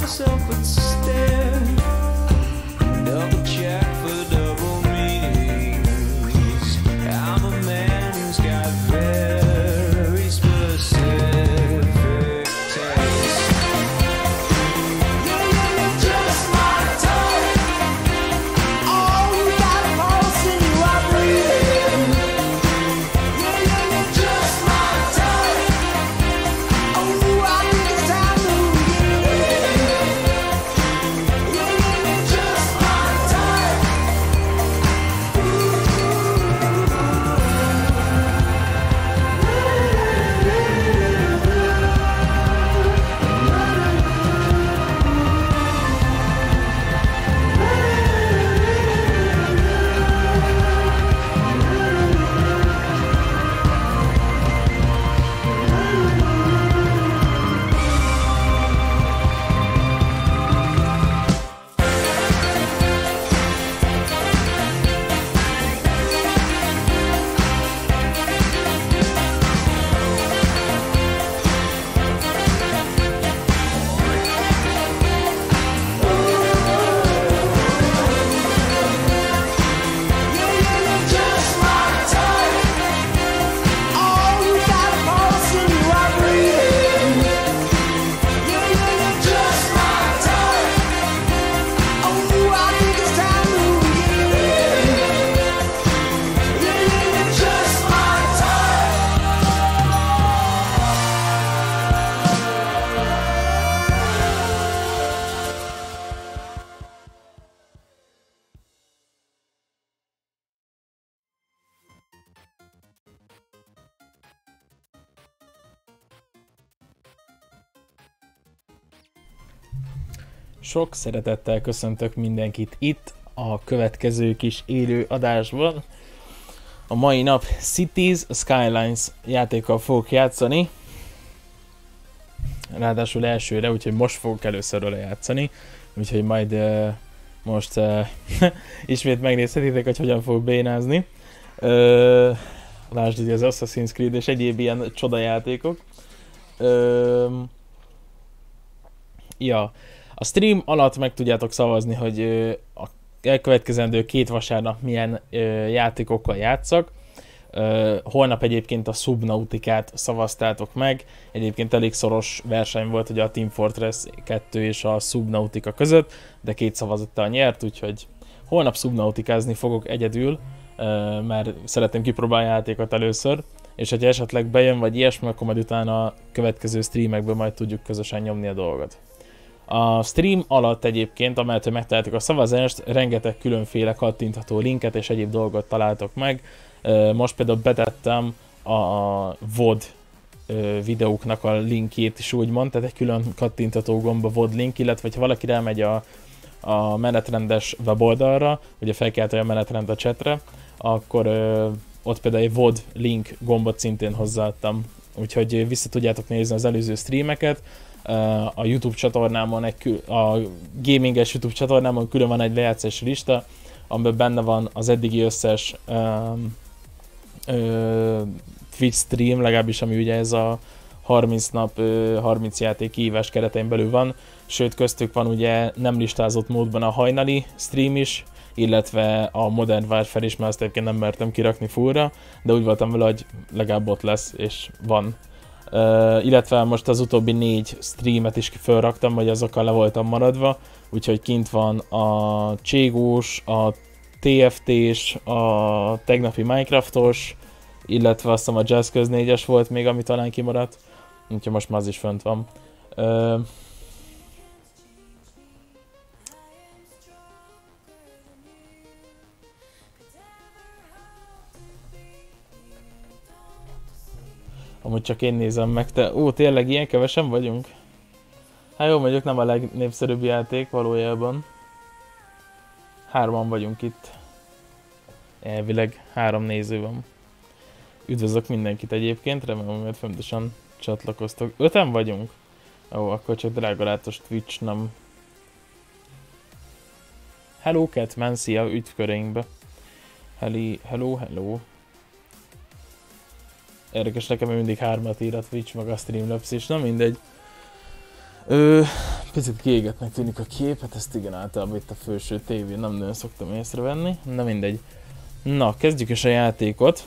Sok szeretettel köszöntök mindenkit itt a következő kis élő adásban. A mai nap Cities Skylines játékkal fogok játszani. Ráadásul elsőre, úgyhogy most fogok először vele játszani. Úgyhogy majd most ismét megnézhetitek, hogy hogyan fogok bénázni. Lásd ugye az Assassin's Creed és egyéb ilyen csodajátékok. Ja, a stream alatt meg tudjátok szavazni, hogy a elkövetkezendő 2 vasárnap milyen játékokkal játszak. Holnap egyébként a Subnauticát szavaztátok meg. Egyébként elég szoros verseny volt ugye a Team Fortress 2 és a Subnautica között, de 2 szavazattal nyert, úgyhogy holnap Subnautikázni fogok egyedül, mert szeretném kipróbálni a játékot először, és hogyha esetleg bejön vagy ilyesmi, akkor majd utána a következő streamekben majd tudjuk közösen nyomni a dolgot. A stream alatt egyébként, amellett, hogy megtaláltuk a szavazást, rengeteg különféle kattintható linket és egyéb dolgot találtok meg. Most például betettem a VOD videóknak a linkjét is úgymond, tehát egy külön kattintható gomb a VOD link, illetve ha valaki rámegy a menetrendes weboldalra, ugye felkeltő a menetrend a chatre, akkor ott például egy VOD link gombot szintén hozzáadtam, úgyhogy vissza tudjátok nézni az előző streameket. A YouTube csatornámon, a gaminges YouTube csatornámon külön van egy lejátszási lista, amiben benne van az eddigi összes Twitch stream, legalábbis ami ugye ez a 30 nap, 30 játék kihívás keretein belül van, sőt köztük van ugye nem listázott módban a hajnali stream is, illetve a Modern Warfare is, mert azt egyébként nem mertem kirakni fullra, de úgy voltam vele, hogy legalább ott lesz, és van. Illetve most az utóbbi 4 streamet is felraktam, hogy azokkal le voltam maradva, úgyhogy kint van a Cségós, a TFT-s, a tegnapi Minecraftos, illetve azt hiszem a Jazzköz 4-es volt még, ami talán kimaradt, úgyhogy most már az is fönt van. Amúgy csak én nézem meg, te... tényleg ilyen kevesen vagyunk? Hát jó, mondjuk nem a legnépszerűbb játék valójában. 3-an vagyunk itt. Elvileg 3 néző van. Üdvözlök mindenkit egyébként, remélem, hogy fontosan csatlakoztok. 5-en vagyunk? Ó, akkor csak drágalátos Twitch, nem. Hello Catman, szia, üdv köreinkbe. Hello. Érdekes, nekem mindig 3-at ír a Twitch, meg a Streamlabs is, na mindegy. Picit kiégetnek tűnik a kép, hát ezt igen, általában itt a felső tévén nem nagyon szoktam észrevenni, de mindegy. Na, kezdjük is a játékot.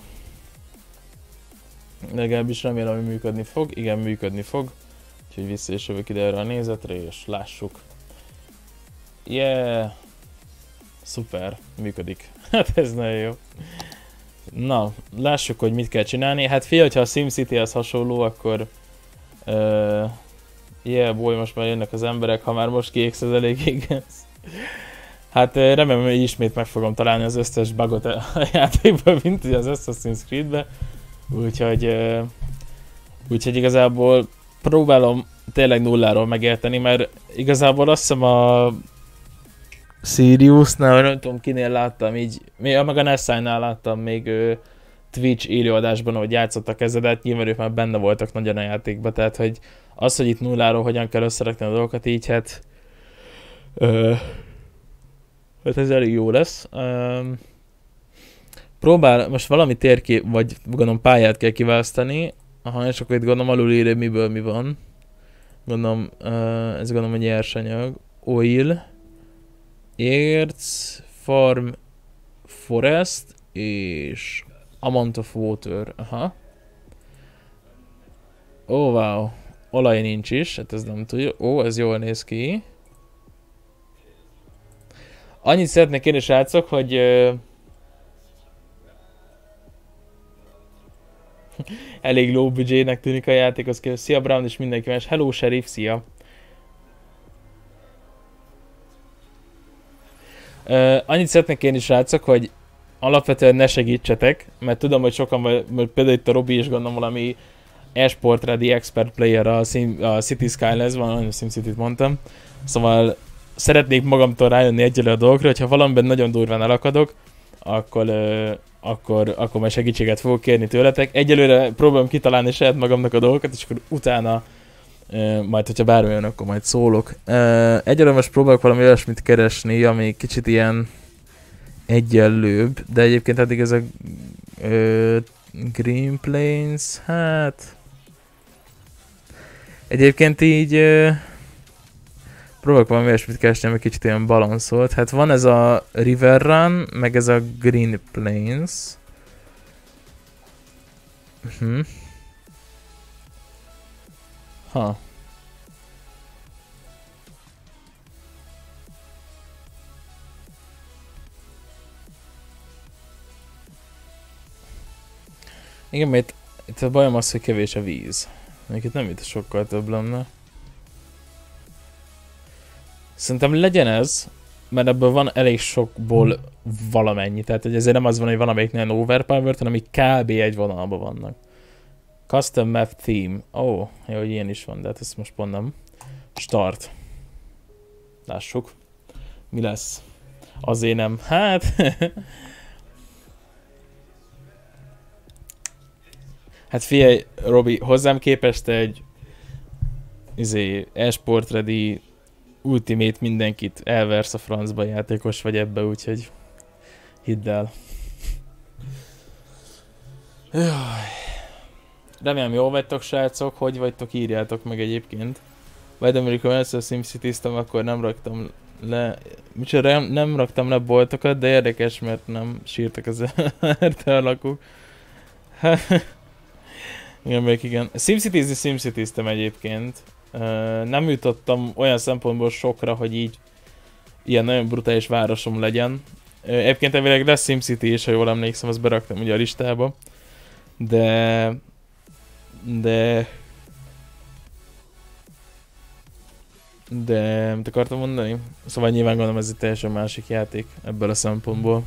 Legalábbis remélem, hogy működni fog. Igen, működni fog. Úgyhogy vissza is jövök ide erre a nézetre, és lássuk. Yeah! Szuper, működik. Hát ez nagyon jó. Na, lássuk, hogy mit kell csinálni. Hát figyelj, ha a SimCity-hez hasonló, akkor... yeah, boy, most már jönnek az emberek, ha már most kiégsz, ez elég igaz. Hát remélem, hogy ismét meg fogom találni az összes bugot a játékban, mint az Assassin's Creed-be. Úgyhogy igazából próbálom tényleg nulláról megérteni, mert igazából azt hiszem a Siriusnál, nem tudom kinél láttam így, meg a Nessai-nál láttam még Twitch élőadásban, hogy játszottak ezzel, de hát nyilván ők már benne voltak nagyon a játékban, tehát hogy az, hogy itt nulláról hogyan kell összerakni a dolgokat, így hát hát ez elég jó lesz. Próbál, most valami térkép, vagy gondolom pályát kell kiválasztani. Aha, és akkor itt gondolom alulírja miből mi van. Gondolom, ez gondolom a nyersanyag. Oil, érc, farm, forest, és amount of water. Aha. Oh, wow. Olaj nincs is, hát ez nem tudja. Ó, ez jól néz ki. Annyit szeretnék én is, srácok, hogy... elég low budgetnek tűnik a játékhoz képest. Szia Brown és mindenki más. Hello Sheriff, szia! Annyit szeretnék én is, srácok, hogy alapvetően ne segítsetek, mert tudom, hogy sokan, például itt a Robi is gondolom valami esport ready expert player a City Skylines, van, SimCity-t mondtam. Szóval szeretnék magamtól rájönni egyelő a dolgokra, hogyha valamiben nagyon durván elakadok, akkor majd segítséget fogok kérni tőletek. Egyelőre próbálom kitalálni saját magamnak a dolgokat, és akkor utána majd, hogyha bármi jön, akkor majd szólok. Egyelőre most próbálok valami olyasmit keresni, ami kicsit ilyen egyenlőbb, de egyébként eddig ez a Green Plains, hát... Egyébként így... próbálok valami olyasmit keresni, ami kicsit ilyen balanszolt. Hát van ez a River Run, meg ez a Green Plains. Ha. Igen, mert itt a bajom az, hogy kevés a víz. Még itt nem itt sokkal több lenne. Szerintem legyen ez, mert ebből van elég sokból valamennyi. Tehát hogy ezért nem az van, hogy valamelyik nagyon overpowered, hanem így kb. Egy vonalban vannak. Custom map theme. Ó, jó, hogy ilyen is van, de hát ezt most pont nem. Start. Lássuk. Mi lesz? Azért nem. Hát... hát figyelj, Robi, hozzám képest egy esport ready ultimate mindenkit elversz a francba játékos vagy ebbe, úgyhogy hidd el. Jaj. Remélem jól vagytok, srácok, hogy vagytok, írjátok meg egyébként. Vagy amikor először SimCity-ztem, akkor nem raktam le... Micsoda, nem raktam le boltokat, de érdekes, mert nem sírtak az RTL lakók. Igen, még igen. SimCity-ztem egyébként. Nem jutottam olyan szempontból sokra, hogy így ilyen nagyon brutális városom legyen. Egyébként elvileg lesz SimCity is, ha jól emlékszem, azt beraktam ugye a listába. De mit akartam mondani? Szóval nyilván gondolom ez egy teljesen másik játék ebből a szempontból.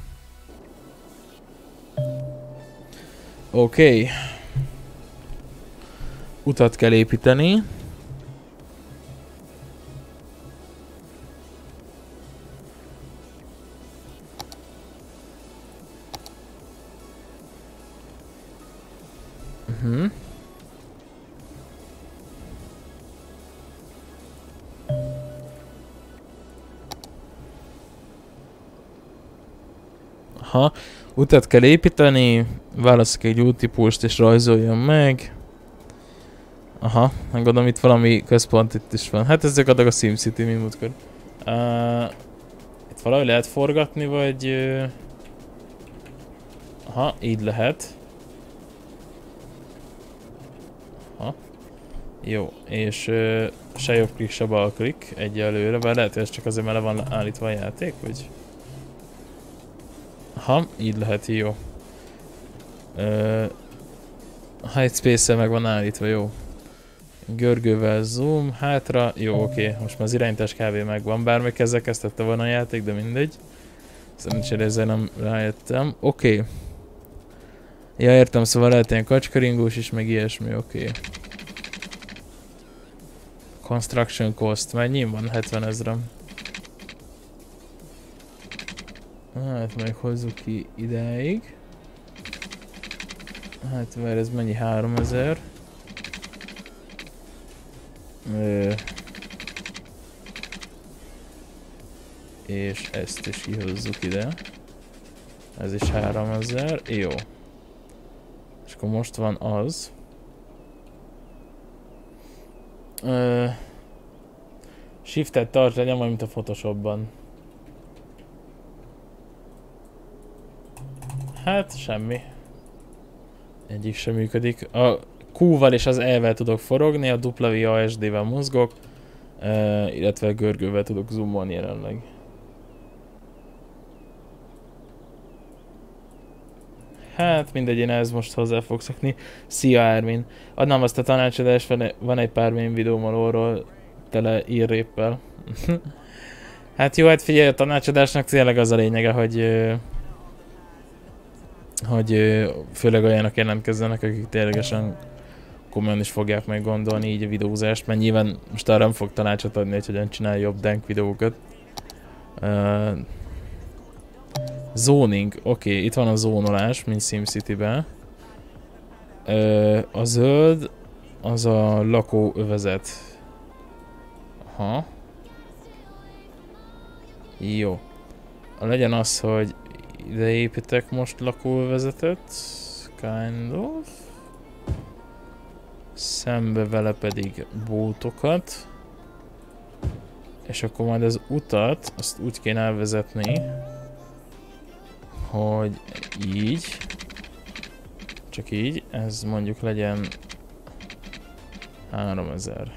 Oké. Utat kell építeni. Aha, utat kell építeni, válasszuk egy úttípust és rajzoljam meg. Aha, gondolom itt valami központ itt is van. Hát ez gyakorlatilag a SimCity, mint múltkor. Itt valahogy lehet forgatni, vagy... Aha, így lehet. Aha. Jó, és se jobb klik, se bal klik egyelőre, bár lehet, hogy ez csak azért, mert le van állítva a játék, vagy... Aha, így lehet, jó. Hide space-el meg van állítva, jó. Görgővel zoom, hátra, jó, oké. Most már az irányítás kb. Megvan, bár még ezzel kezdette volna a játék, de mindegy. Szerencsére ezzel nem rájöttem. Oké. Ja, értem, szóval lehet ilyen kacskaringós is, meg ilyesmi, oké. Construction cost, mennyi van? 70 000. Hát meg hozzuk ki idáig. Hát mert ez mennyi? 3000. És ezt is kihozzuk ide. Ez is 3000. Jó. És akkor most van az. Shiftet tart, legyen majd, mint a Photoshopban. Hát semmi. Egyik sem működik. A Q-val és az E-vel tudok forogni, a WASD-vel mozgok, illetve a görgővel tudok zoomolni jelenleg. Hát mindegy, én ehhez most hozzá fogok szokni. Szia Ármin! Adnám azt a tanácsadást, van egy pár mém videóm alóról tele írréppel. Hát jó, hát figyelj, a tanácsadásnak tényleg az a lényege, hogy főleg olyanok jelentkezzenek, akik ténylegesen komolyan is fogják meg gondolni így a videózást, mert nyilván most arra nem fog tanácsot adni, hogy hogyan csinálja jobb dank videókat. Zoning, oké, itt van a zónolás, mint SimCity-ben. A zöld az a lakóövezet. Aha. Jó. Legyen az, hogy ide építek most lakóövezetet. Kind of. Szembe vele pedig bótokat. És akkor majd az utat, azt úgy kéne elvezetni, hogy így. Csak így. Ez mondjuk legyen 3000.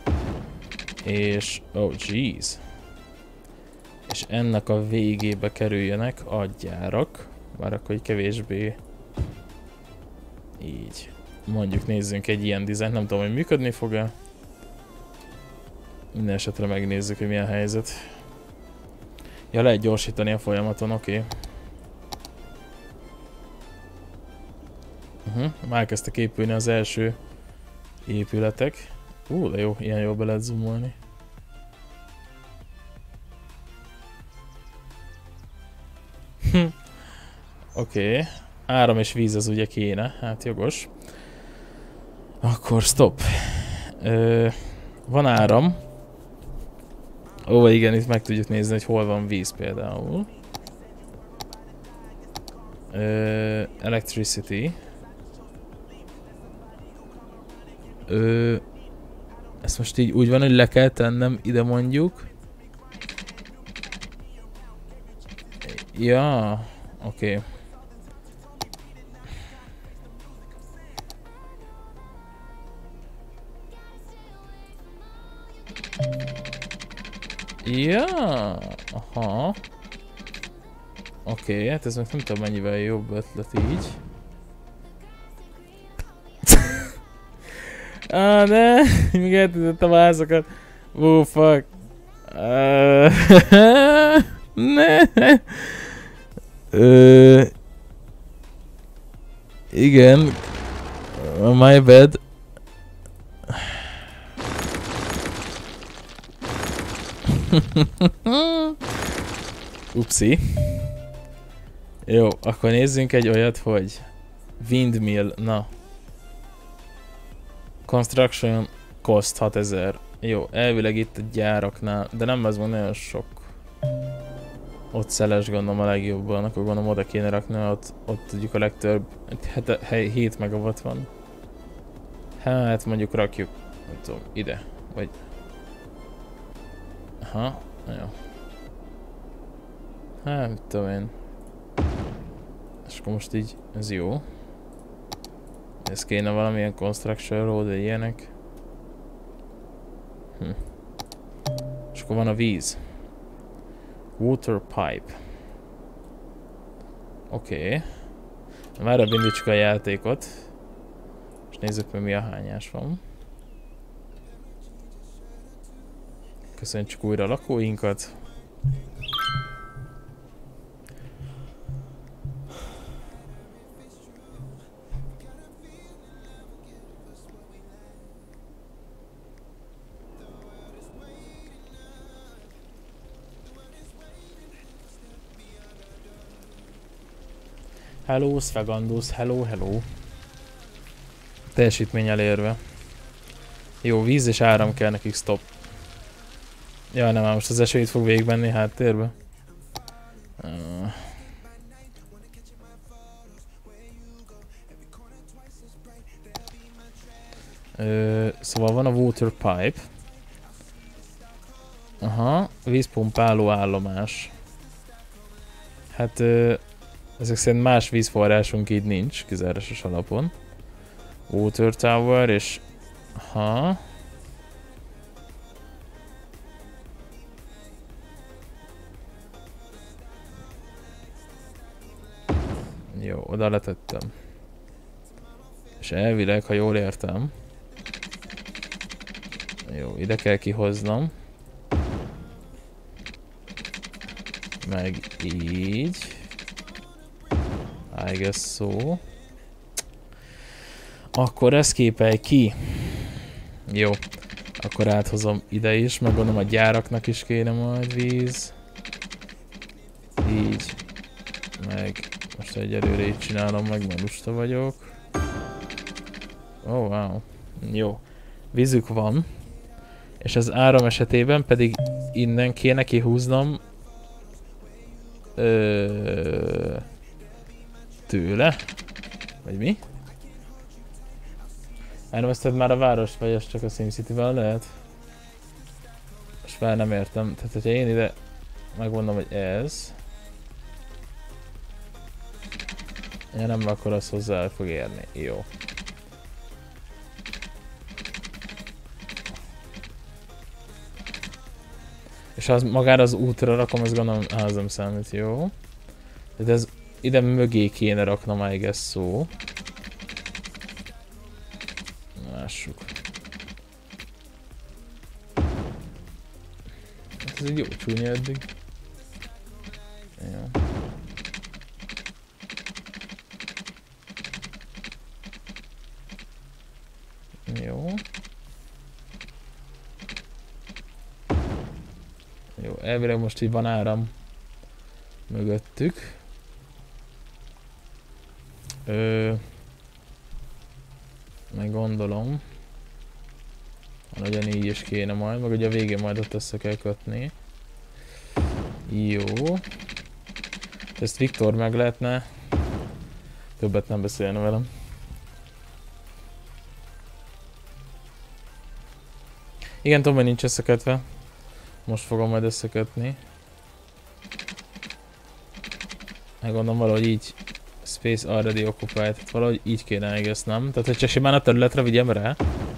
És... oh jeez. És ennek a végébe kerüljenek a gyárak. Már akkor egy kevésbé... így. Mondjuk nézzünk egy ilyen dizájnt, nem tudom, hogy működni fog-e. Minden esetre megnézzük, hogy milyen helyzet. Ja, lehet gyorsítani a folyamaton, oké. Már kezdtek épülni az első épületek. De jó, ilyen jól be lehet zoomolni. Oké. Áram és víz az ugye kéne, hát jogos. Akkor stop. Van áram. Igen, itt meg tudjuk nézni, hogy hol van víz például. Electricity. Ezt most így úgy van, hogy le kell tennem ide mondjuk. Ja, oké. Ja, aha. Oké, hát ez meg nem tudom mennyivel jobb ötlet így. Ne! Még eltűntettem a házakat. Fuck. Ne! Igen. My bad. Upsi. Jó, akkor nézzünk egy olyat, hogy windmill, na. Construction cost 6000. Jó, elvileg itt a gyáraknál, de nem az van nagyon sok. Ott szeles gondolom a legjobban, akkor gondolom oda kéne rakni, ott tudjuk a legtöbb, 7 megawatt van. Hát mondjuk rakjuk, nem tudom, ide, vagy... Aha, jó. Hát, mit tudom én. És akkor most így, ez jó. Ez kéne valamilyen construction road, vagy ilyenek. És akkor van a víz. Water pipe. Oké. Már indítsuk a játékot. És nézzük meg mi a hányás van. Köszönjük újra a lakóinkat. Hello, Sfegandus, hello, hello. Teljesítmény elérve. Jó, víz és áram kell nekik, stop. Ja, nem, most az eső itt fog végigmenni háttérbe. Szóval van a water pipe. Aha, vízpumpáló állomás. Hát ezek szerint más vízforrásunk így nincs, kizárásos alapon. Water tower és... Aha. Jó, oda letettem. És elvileg, ha jól értem... Jó, ide kell kihoznom. Meg így. I guess so. Akkor ezt képelj ki. Jó. Akkor áthozom ide is, meg gondolom a gyáraknak is kéne majd víz. Így. Meg most egyelőre így csinálom meg, mert lusta vagyok. Oh wow. Jó. Vízük van. És az áram esetében pedig innen kéne kihúznom tőle? Vagy mi? Elnevezted már a várost, vagy ez csak a SimCity-vel lehet? És már nem értem. Tehát, hogyha én ide megmondom, hogy ez... Ja, nem, akkor az hozzá el fog érni. Jó. És ha magára az útra rakom, ezt gondolom házam számít, jó. De ez ide mögé kéne raknom, I guess so. Lássuk. Hát ez egy jó csúnya eddig. Jó. Jó. Jó, elvileg most így van áram mögöttük. Meg gondolom. Ugyanígy is kéne majd, meg ugye a végén majd ott össze kell kötni. Jó. Ezt Viktor meg lehetne. Többet nem beszélne velem. Igen, tudom, hogy nincs összekötve. Most fogom majd összekötni. Meggondolom valahogy így. Space already occupied. Tehát valahogy így kéne egész, nem? Tehát, hogy csak simán a területre vigyem rá.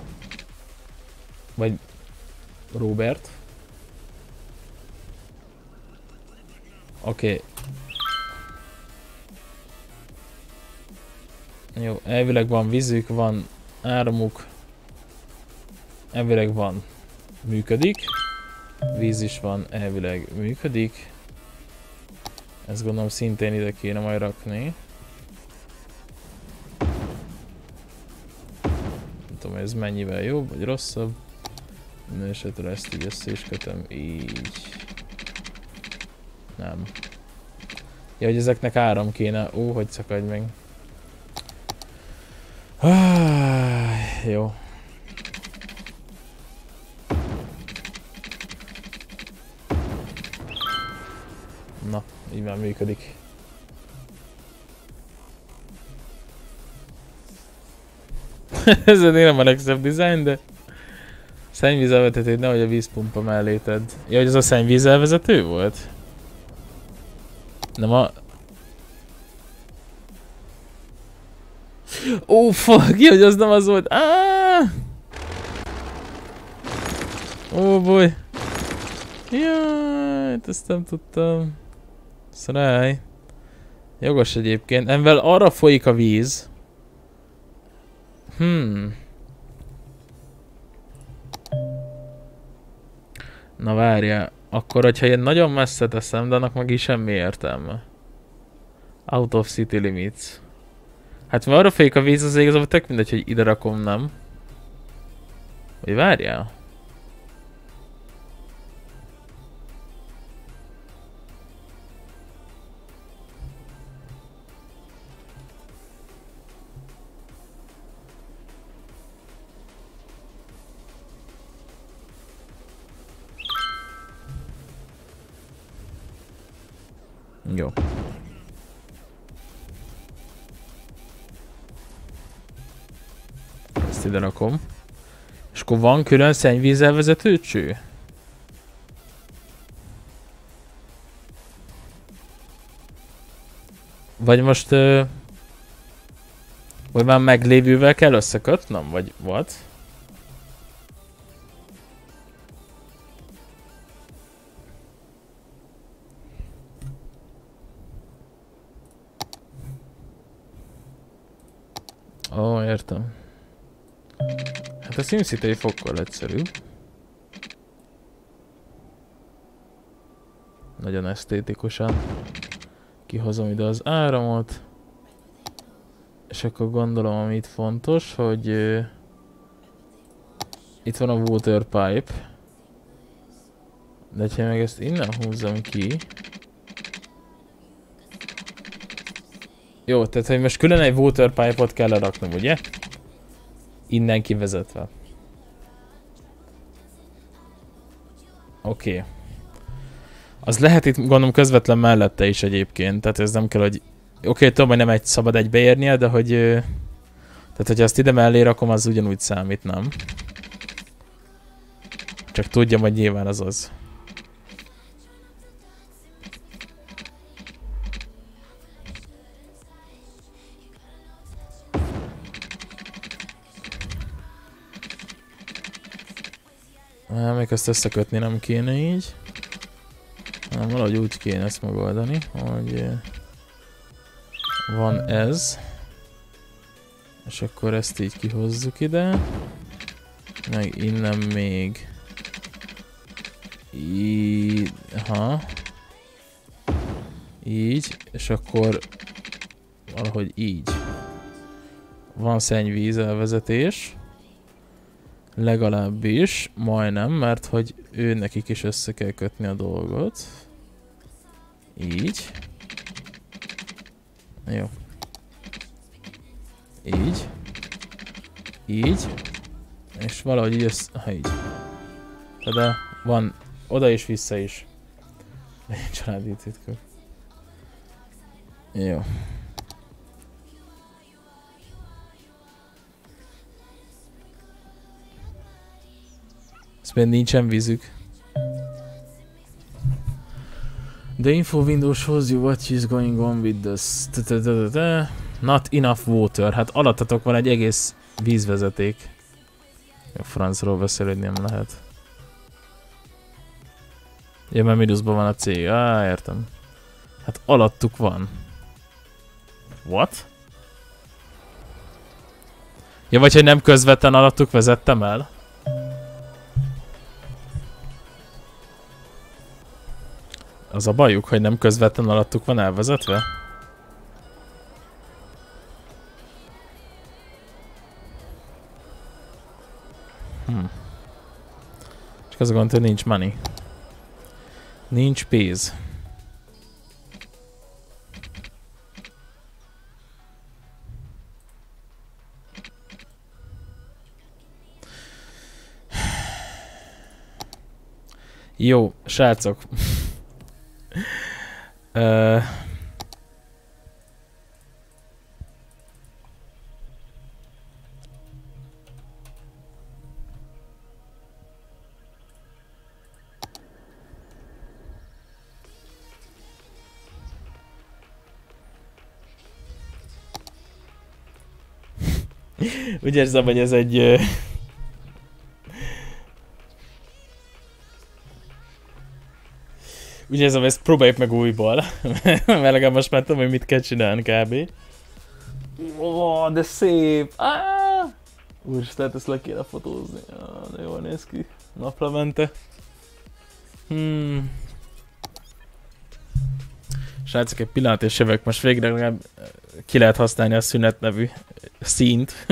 Vagy Robert. Oké. Jó, elvileg van vízük, van áramuk. Elvileg van. Működik. Víz is van, elvileg működik. Ezt gondolom szintén ide kéne majd rakni. Nem tudom, ez mennyivel jobb, vagy rosszabb. Minden esetre ezt így össze is kötöm, így. Nem. Ja, hogy ezeknek áram kéne. Ó, hogy szakadj meg. Jó. Na, így már működik. Ez nem a legszebb design, de... Szennyvízelvezetőt nehogy a vízpumpa mellé tedd. Ja, hogy az a szennyvízelvezető volt? Nem a... Ó, fuck, ja, hogy az nem az volt. Ó, boy. Jaj, ezt nem tudtam. Szráj. Jogos egyébként. Amivel arra folyik a víz. Na várjál. Akkor, hogyha én nagyon messze teszem, de annak meg is semmi értelme. Out of city limits. Hát mert arra folyik a víz, az igazából tök mindegy, hogy ide rakom, nem? Vagy várjál? Jó. Ezt ide rakom. És akkor van külön szennyvízelvezető cső? Vagy most... vagy már meglévővel kell összekötnöm? Vagy what? Ó, értem. Hát a SimCity egy fokkal egyszerűbb. Nagyon esztétikusan. Kihozom ide az áramot. És akkor gondolom, ami itt fontos, hogy... itt van a water pipe. De ha meg ezt innen húzzam ki... Jó, tehát hogy most külön egy water pipe-ot kell leraknom, ugye? Innen kivezetve. Oké. Az lehet itt gondolom közvetlen mellette is egyébként, tehát ez nem kell, hogy... Oké, tudom, hogy nem egy szabad egybeérnie, de hogy... Tehát, hogyha azt ide mellé rakom, az ugyanúgy számít, nem? Csak tudjam, hogy nyilván az az. Még ezt összekötni nem kéne így. Nem, valahogy úgy kéne ezt megoldani, hogy van ez. És akkor ezt így kihozzuk ide. Meg innen még így, aha. Így, és akkor valahogy így. Van szennyvíz elvezetés. Legalábbis, majdnem, mert hogy ő nekik is össze kell kötni a dolgot. Így. Jó. Így. Így. És valahogy így össze... Ha így. De van oda és vissza is. Családi titkok. Jó. Ezt nincsen vízük. The info window shows you what is going on with this. Not enough water. Hát alattatok van egy egész vízvezeték. A francról beszél, hogy nem lehet. Ja, mert mínuszban van a cég. Értem. Hát alattuk van. What? Ja, vagy hogy nem közvetlen alattuk vezettem el? Az a bajuk, hogy nem közvetlen alattuk van elvezetve? Csak az a gond, hogy nincs money. Nincs pénz. Jó, srácok. Úgy érzem, hogy ez egy... Úgy érzem, hogy ezt próbáljuk meg újból. Mert legalább most már tudom, hogy mit kell csinálni kb. Ó, de szép! Úristen, ezt le kéne fotózni. De jól néz ki. Naplemente. Srácok, egy pillanat és jövök. Most végre legalább ki lehet használni a szünet nevű színt.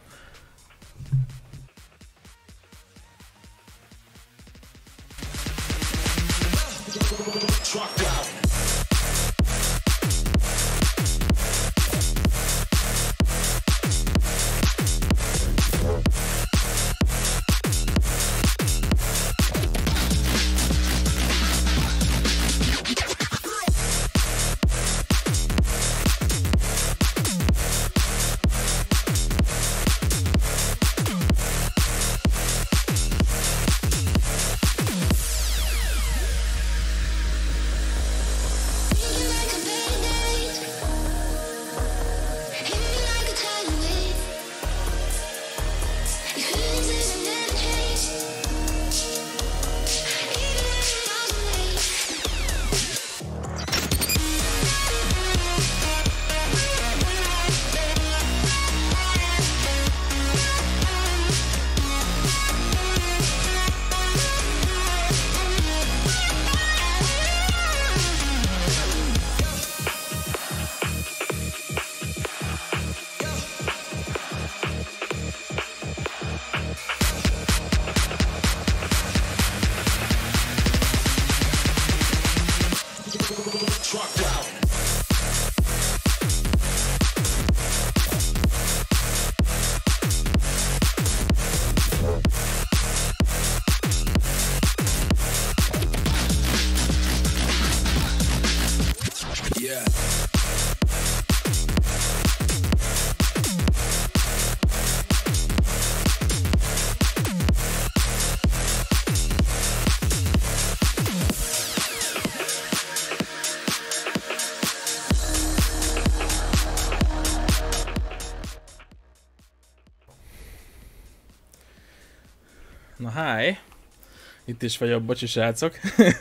Na hi! Itt is vagyok, bocsi srácok.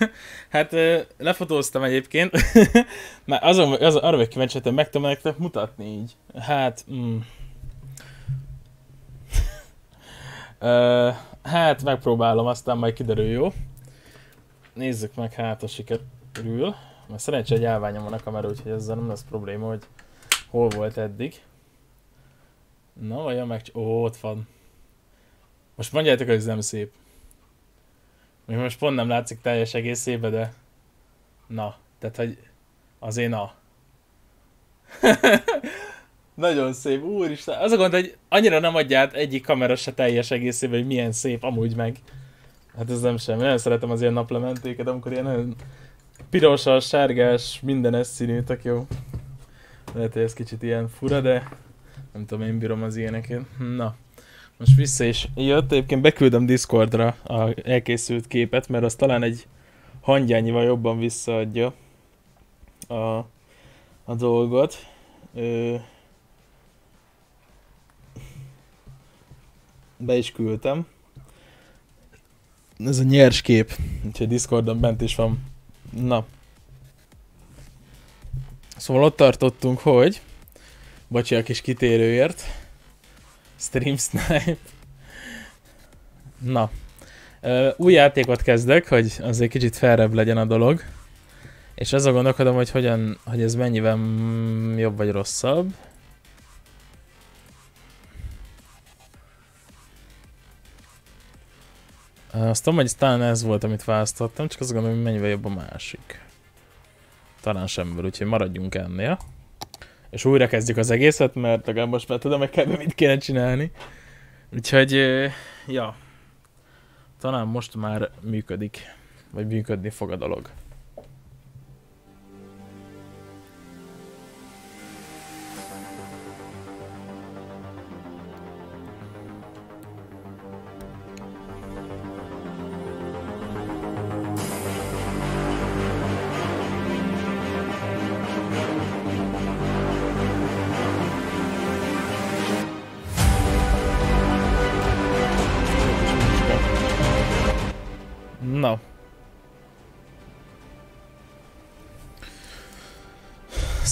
Hát lefotóztam egyébként. Már arra vagyok kíváncsi, hogy meg tudom nektek mutatni így. Hát... hát megpróbálom, aztán majd kiderül, jó? Nézzük meg, hát a sikerül. Mert szerencsé, hogy állványom van a kamera, úgyhogy ezzel nem lesz probléma, hogy hol volt eddig. Na, vajon meg... Ó, ott van. Most mondjátok, hogy ez nem szép. Még most pont nem látszik teljes egészében, de... Na, tehát hogy... Azért na. Nagyon szép, úristen. Az a gond, hogy annyira nem adja át egyik kamera se teljes egészében, hogy milyen szép, amúgy meg. Hát ez nem semmi. Nagyon szeretem az ilyen naplementéket, amikor ilyen nagyon pirosas, sárgás, mindenes színű, tök jó. Lehet, hogy ez kicsit ilyen fura, de... Nem tudom, én bírom az ilyeneket. Na. Most vissza is jött, egyébként beküldöm Discordra a elkészült képet, mert az talán egy hangyányival jobban visszaadja a dolgot. Be is küldtem. Ez a nyers kép, úgyhogy Discordon bent is van. Na. Szóval ott tartottunk, hogy... Bocsi a kis kitérőért. Stream Snipe. Na. Új játékot kezdek, hogy azért kicsit felrebb legyen a dolog. És azon gondolkodom, hogy hogy ez mennyivel jobb vagy rosszabb. Azt tudom, hogy talán ez volt, amit választottam, csak azt gondolom, hogy mennyivel jobb a másik. Talán semmivel, úgyhogy maradjunk ennél. És újra kezdjük az egészet, mert legalább most már tudom, hogy mit kéne csinálni. Úgyhogy, ja. Talán most már működik. Vagy működni fog a dolog.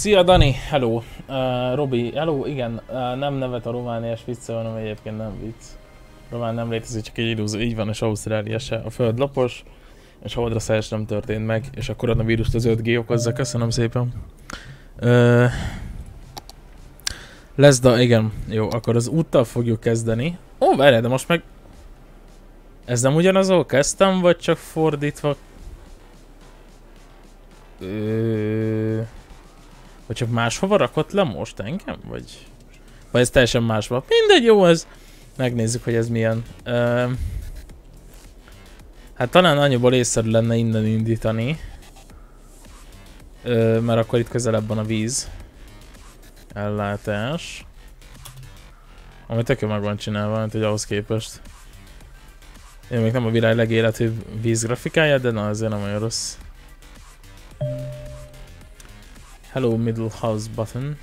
Szia Dani, hello. Robi, hello, igen, nem nevet a romániás vicce, hanem egyébként nem vicc. Román nem létezik, csak egy illúzió, így van, és Ausztrália se. A föld lapos, és a holdra szállás nem történt meg, és a koronavírust az 5G okozza, köszönöm szépen. Leszda, igen, jó, akkor az úttal fogjuk kezdeni. Ó, várjál, de most meg... Ez nem ugyanazol kezdtem, vagy csak fordítva? Vagy csak máshova rakott le most engem? Vagy ez teljesen máshova? Mindegy, jó ez. Megnézzük, hogy ez milyen. Hát talán annyiból észszerű lenne innen indítani. Mert akkor itt közelebb van a víz. Ellátás. Ami tök jó meg van csinálva, mint hogy ahhoz képest. Én még nem a világ legéletűbb vízgrafikája, de na azért nem olyan rossz. Hello middle house button.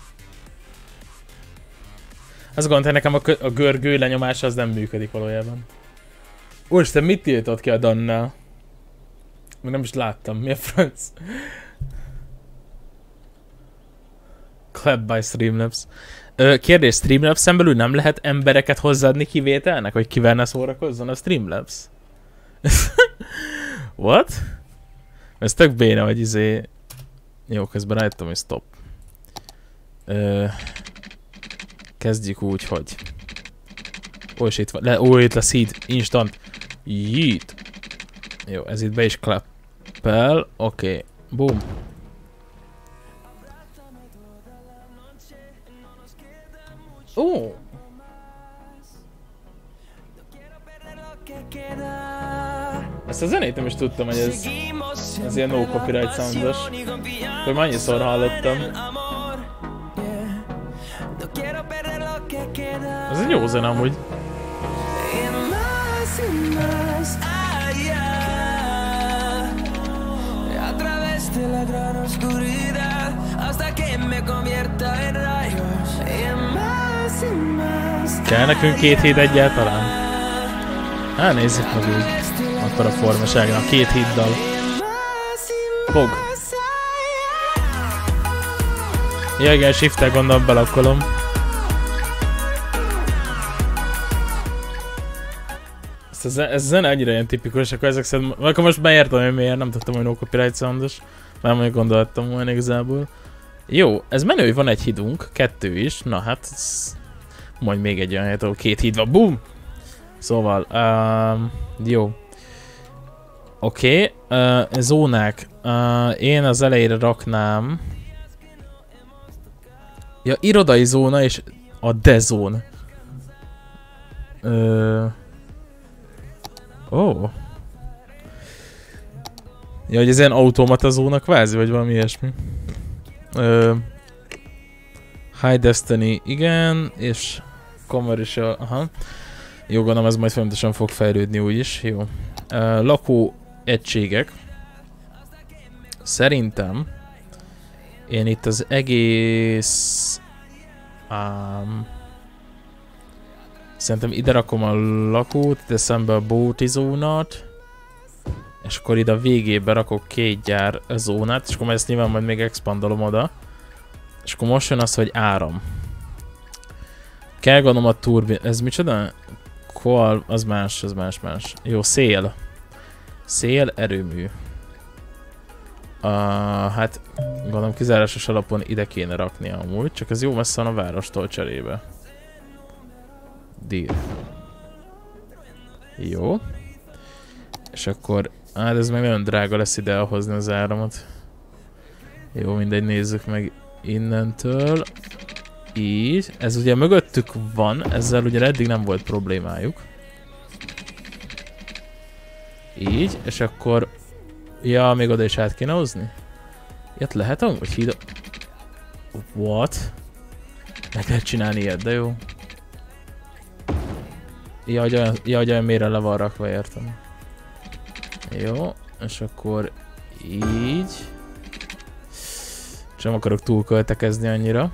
Azt gondolom, nekem a görgő lenyomása az nem működik valójában. Úristen, mit tiltott ki a Dannál? Még nem is láttam, mi a franc? Clap by Streamlabs. Kérdés, Streamlabs-en belül nem lehet embereket hozzáadni kivételnek, hogy kivel ne szórakozzon a Streamlabs? What? Ez tök béna, hogy izé... Jó, közben rájöttem, hogy stop. Kezdjük úgy, hogy... Ó, és itt van. Ó, itt lesz seed. Instant. Yeet. Jó, ez itt be is klappel. Oké. Boom. Ó. Ezt a zenét nem is tudtam, hogy ez ilyen no copyright soundos. Hogy már annyiszor hallottam. Ez egy jó zene amúgy. Kell nekünk 2 híd egyáltalán? Hát nézzük meg úgy. Akkor a formaságnak 2 híddal. Fog. Ja igen, shift-tel gondolom belakkolom. Ez zene annyira ilyen tipikus, akkor ezek szerint... Akkor most beértem, hogy miért, nem tudtam, hogy no copyright soundos. Már mondjuk gondoltam volna igazából. Jó, ez menő, hogy van egy hídunk, 2 is. Na hát, majd még egy olyan helyet, ahol 2 híd van. Boom! Szóval, jó. Oké, zónák. Én az elejére raknám... Ja, irodai zóna és a D-zón. Ó. Ja, hogy ez ilyen automata zóna kvázi, vagy valami ilyesmi. High Destiny, igen, és Commercial, aha. Jó, gondolom ez majd folyamatosan fog fejlődni úgyis, jó. Lakó egységek. Szerintem én itt az egész... Szerintem ide rakom a lakót, teszem be a bóti zónát, és akkor ide a végébe rakok 2 gyár zónát, és akkor ezt nyilván majd még expandolom oda. És akkor most jön az, hogy áram. Kell gondolom a turbin... Ez micsoda? Koal, az más. Jó, szél. Szél erőmű. Hát gondolom kizárásos alapon ide kéne rakni amúgy, csak ez jó messze van a várostól cserébe. Deal. Jó. És akkor... Hát ez meg nagyon drága lesz ide elhozni az áramot. Jó, mindegy, nézzük meg innentől. Így. Ez ugye mögöttük van, ezzel ugye eddig nem volt problémájuk. Így, és akkor... Ja, még oda is át kéne hozni? Ilyet lehet amúgy híd... What? Meg lehet csinálni ilyet, de jó. Ja, hogy olyan mélyre le van rakva, értem. Jó, és akkor így. Csak nem akarok túl költekezni annyira.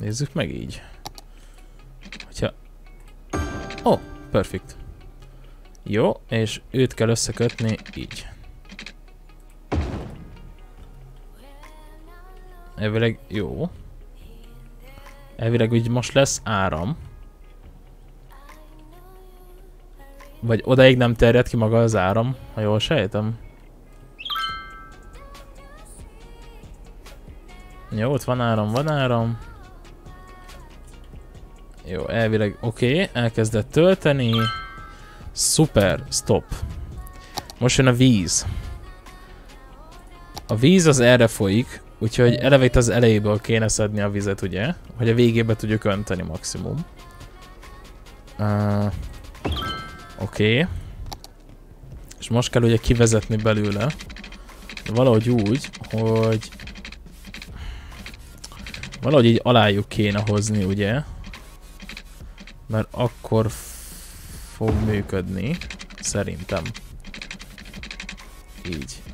Nézzük meg így. Hogyha... Ó, perfekt. Jó, és őt kell összekötni így. Elvileg jó. Elvileg úgy most lesz áram. Vagy odaig nem terjed ki maga az áram, ha jól sejtem. Jó, ott van áram. Jó, elvileg oké, elkezdett tölteni. Szuper, stop. Most jön a víz. A víz az erre folyik, úgyhogy eleve itt az elejéből kéne szedni a vizet, ugye? Hogy a végébe tudjuk önteni maximum. Oké. És most kell ugye kivezetni belőle. Valahogy úgy, hogy... Valahogy így alájuk kéne hozni, ugye? Mert akkor fog működni. Szerintem. Így.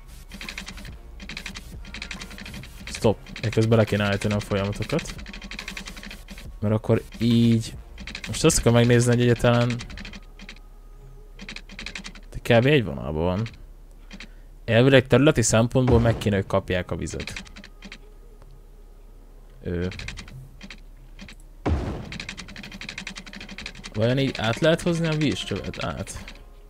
Stop. Ekközben bele kéne állítani a folyamatokat. Mert akkor így... Most azt kell megnézni, hogy egyáltalán... Kb. Egy vonalban van. Elvileg területi szempontból meg kéne, hogy kapják a vizet. Vajon így át lehet hozni a vízcsövet? Át.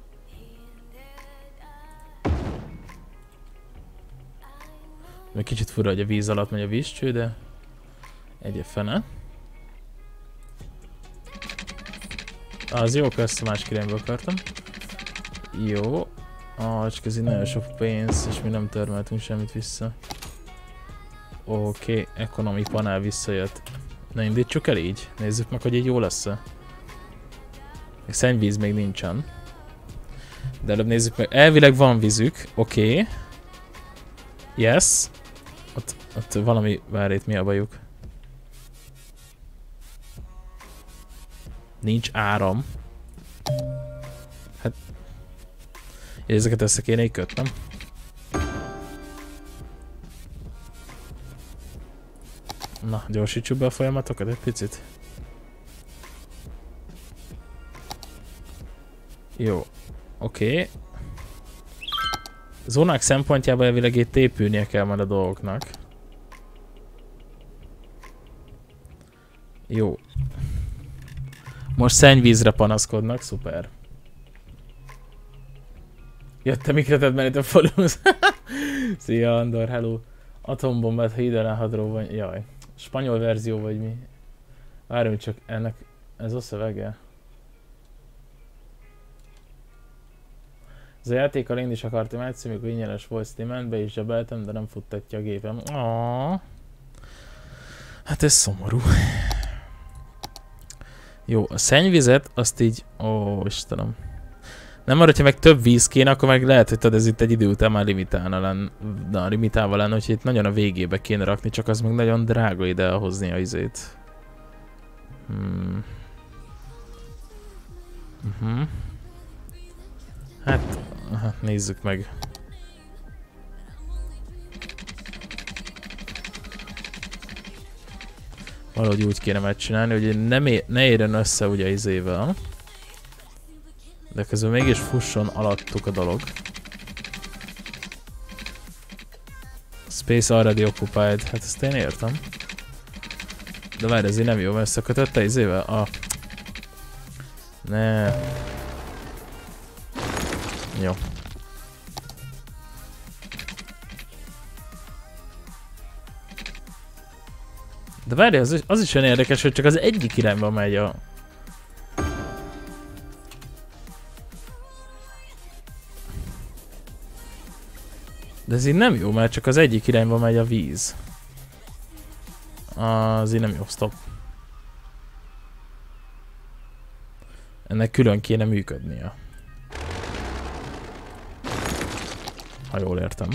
Még kicsit fura, hogy a víz alatt megy a vízcső, de... Egy fene. Az jó, ezt a másik irányba akartam. Jó. Csak ez így nagyon sok pénz, és mi nem termeltünk semmit vissza. Oké, economy panel visszajött. Na indítsuk el így. Nézzük meg, hogy így jó lesz-e. Szennyvíz még nincsen. De előbb nézzük meg. Elvileg van vízük. Oké. Yes. Ott valami... Várj, itt mi a bajuk? Nincs áram. Hát... Ezeket össze kéne így kötnem. Na, gyorsítsuk be a folyamatokat egy picit. Jó. Oké. Zónák szempontjában elvileg itt épülnie kell majd a dolgoknak. Jó. Most szennyvízre panaszkodnak, szuper. Jöttem ikreted menni a faluhoz. Szia Andor, hello. Atombombát, ha ide hadró vagy. Jaj. Spanyol verzió vagy mi? Várjunk csak, ennek ez a szövege. Ez a játékkal én is akartam egyszer, mikor ingyenes volt Steamen, be is zsebeltem, de nem futtatja a gépem. Hát ez szomorú. Jó, a szennyvizet azt így... Ó, Istenem. Nem, mert hogyha meg több víz kéne, akkor meg lehet, hogy ez itt egy idő után már limitálva lenne, hogy itt nagyon a végébe kéne rakni, csak az meg nagyon drága ide elhozni a izét. Hát, nézzük meg. Valahogy úgy kéne megcsinálni, hogy ne érjen össze ugye izével. De közben mégis fusson alattuk a dolog. Space already occupied. Hát ezt én értem. De várj, ez így nem jó, mert összekötötte izével? Ne. Jó. De várj, az is olyan érdekes, hogy csak az egyik irányba megy a... De ez így nem jó, mert csak az egyik irányba megy a víz. Az így nem jó, stop. Ennek külön kéne működnie. Ha jól értem.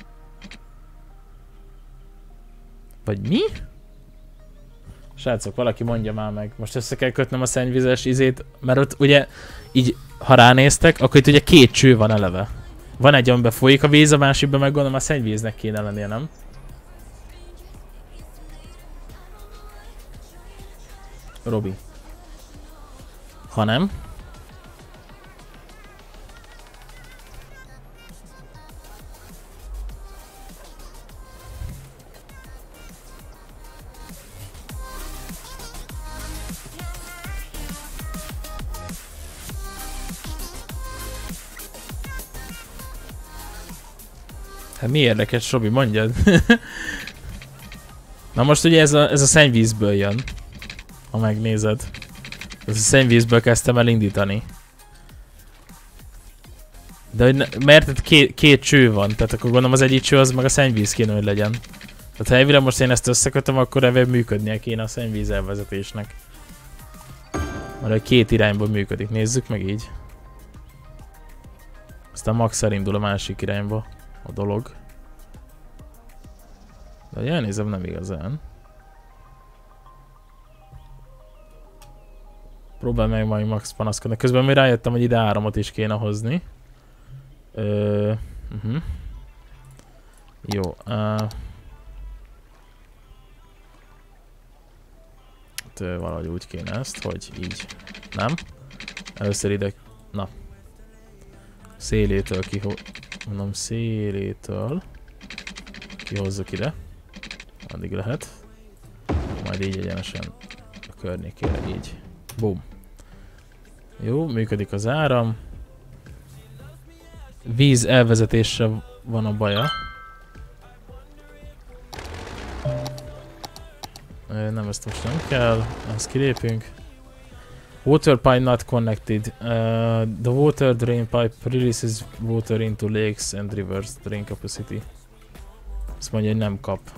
Vagy mi? Srácok, valaki mondja már meg. Most össze kell kötnöm a szennyvizes izét, mert ott ugye így, ha ránéztek, akkor itt ugye két cső van eleve. Van egy, amiben folyik a víz, a másikban meg gondolom a szennyvíznek kéne lennie, nem? Robi. Ha nem... Hát mi érdekes, Robi, mondjad. Na most ugye ez a szennyvízből jön. Ha megnézed. Ez a szennyvízből kezdtem el indítani. De hogy mert két cső van, tehát akkor gondolom az egyik cső az meg a szennyvíz kéne, hogy legyen. Tehát ha elvileg most én ezt összekötöm, akkor ebben működnie kéne a szennyvíz elvezetésnek. Mert két irányból működik, nézzük meg így. Aztán max elindul a másik irányba a dolog. De hogy elnézem, nem igazán. Próbálj meg majd max panaszkodni. Közben még rájöttem, hogy ide áramot is kéne hozni. Jó. Valahogy úgy kéne ezt, hogy így. Nem? Először ide... Na. Szélétől mondom, szélétől kihozzuk ide. Addig lehet. Majd így egyenesen a környékére, így. Boom. Jó, működik az áram. Víz elvezetésre van a baja. Nem, ezt most nem kell. Ezt kilépünk. Water pipe not connected. The water drain pipe releases water into lakes and rivers drain capacity. Azt mondja, hogy nem kap.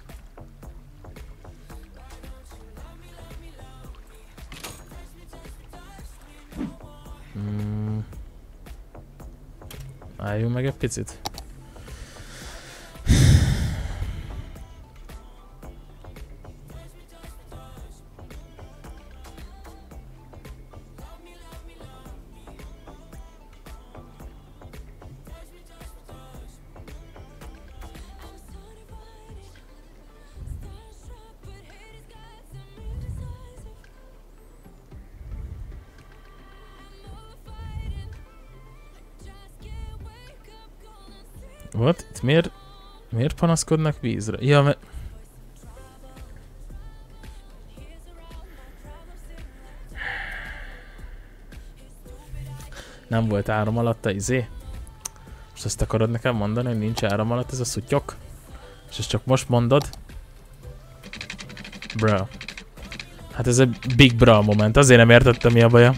Álljunk meg egy picit. What? Itt miért panaszkodnak vízre? Ja, mert... Nem volt áram alatt a izé? Most ezt akarod nekem mondani, hogy nincs áram alatt ez a szutyok? És ezt csak most mondod? Bro. Hát ez egy big bra moment, azért nem értettem, mi a baja.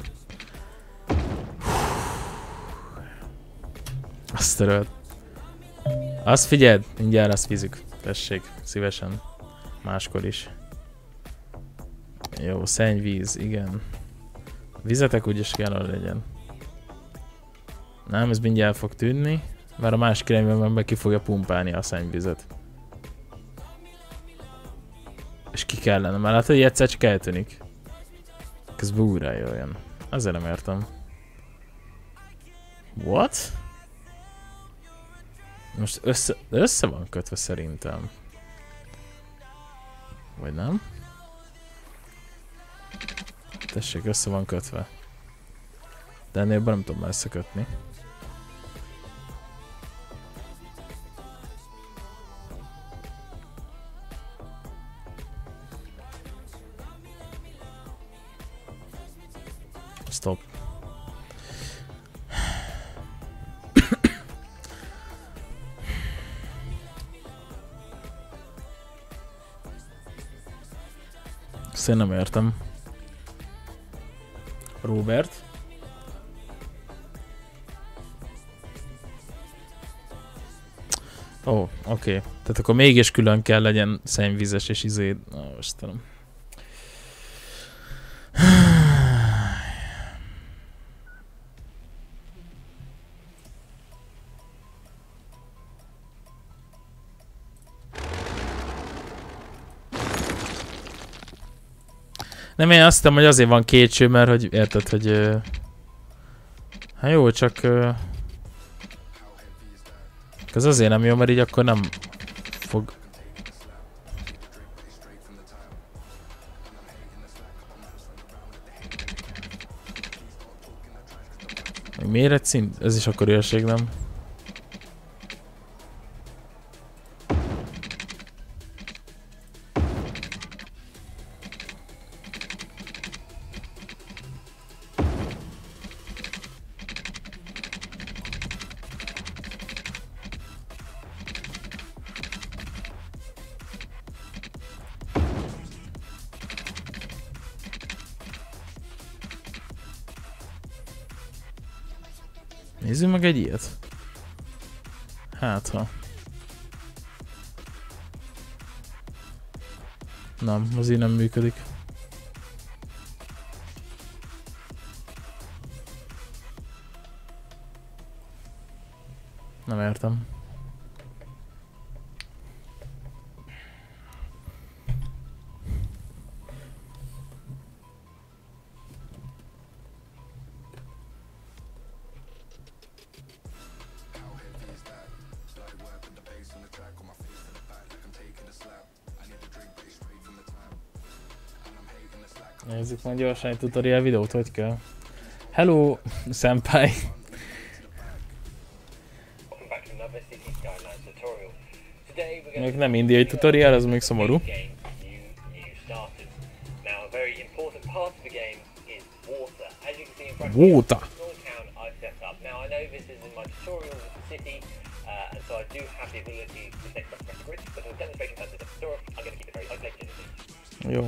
Azt törölt. Azt figyeld, mindjárt azt vízük. Tessék, szívesen. Máskor is. Jó, szennyvíz, igen. Vizetek úgyis kell, hogy legyen. Nem, ez mindjárt fog tűnni, mert a másik irányban meg ki fogja pumpálni a szennyvizet. És ki kellene, mert látod, hogy egyszer csak eltűnik. Közben újra jöjjön. Azért nem értem. What? Most össze van kötve szerintem. Vagy nem? Tessék, össze van kötve. De ennél nem tudom már összekötni. Stop. Ezt én nem értem. Robert. Ó, oké. Tehát akkor mégis külön kell legyen szennyvízes és izé... Ó, Istenem. Nem, én azt hittem, hogy azért van két cső, mert hogy érted, hogy... Hát jó, csak... Ez azért nem jó, mert így akkor nem fog... Méretszint? Ez is akkor hülyeség, nem? Nézzünk meg egy ilyet. Hát ha. Nem, az így nem működik. Nem értem. Nézzük meg gyorsan egy tutorial videót, hogy kell. Hello, senpai! Még nem indiai tutorial, az még szomorú. Water! Jó.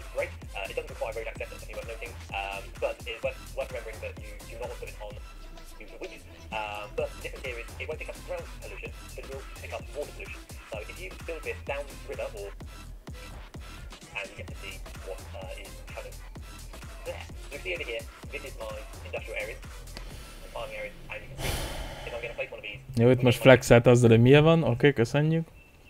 Jó, itt most flexelt azzal, hogy milyen van. Oké, köszönjük.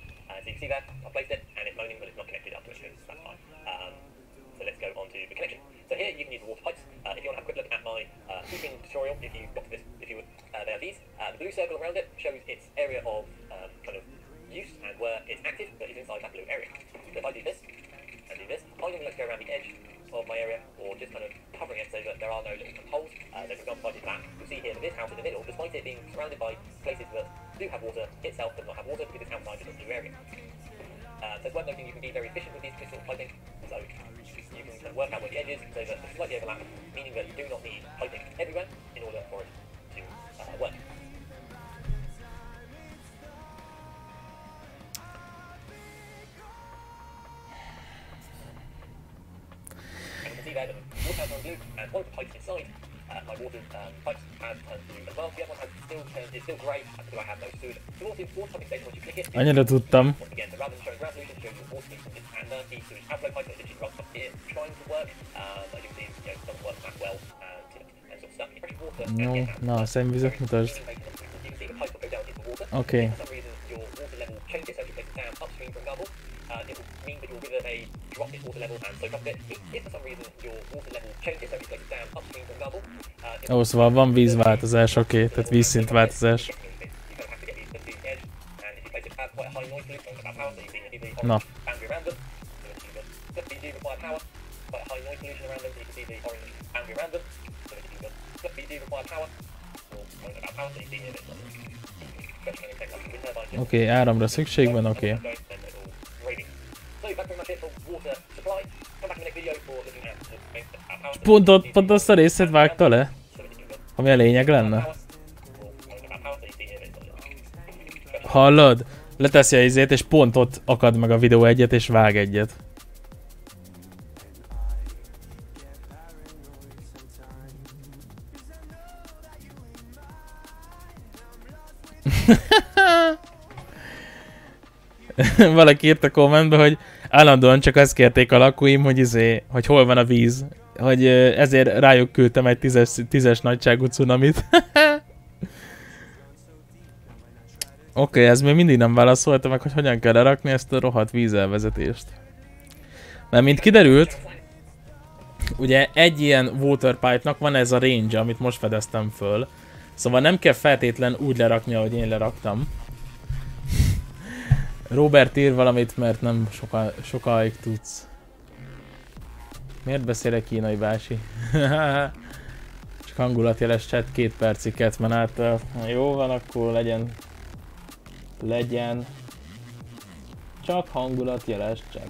Annyira tudtam. Jó, na a szennyvizet mutasd. Oké. Ó, szóval van vízváltozás, oké, tehát vízszintváltozás. Na. Oké, áramra szükség van, oké. Pont azt a részét vágta le? Ami a lényeg lenne? Hallod? Leteszi a izét, és pont ott akad meg a videó egyet, és vág egyet. Valaki írt a kommentbe, hogy állandóan csak azt kérték a lakóim, hogy hogy hol van a víz. Hogy ezért rájuk küldtem egy 10-es nagyságú cunamit. Oké, ez még mindig nem válaszolta meg, hogy hogyan kell lerakni ezt a rohadt vízelvezetést. Mert mint kiderült, ugye egy ilyen waterpipe-nak van ez a range, amit most fedeztem föl. Szóval nem kell feltétlen úgy lerakni, ahogy én leraktam. Robert ír valamit, mert nem sokáig tudsz. Miért beszélek kínai bási? Csak hangulatjeles chat 2 percig Catman által. Jó van, akkor legyen csak hangulatjeles chat.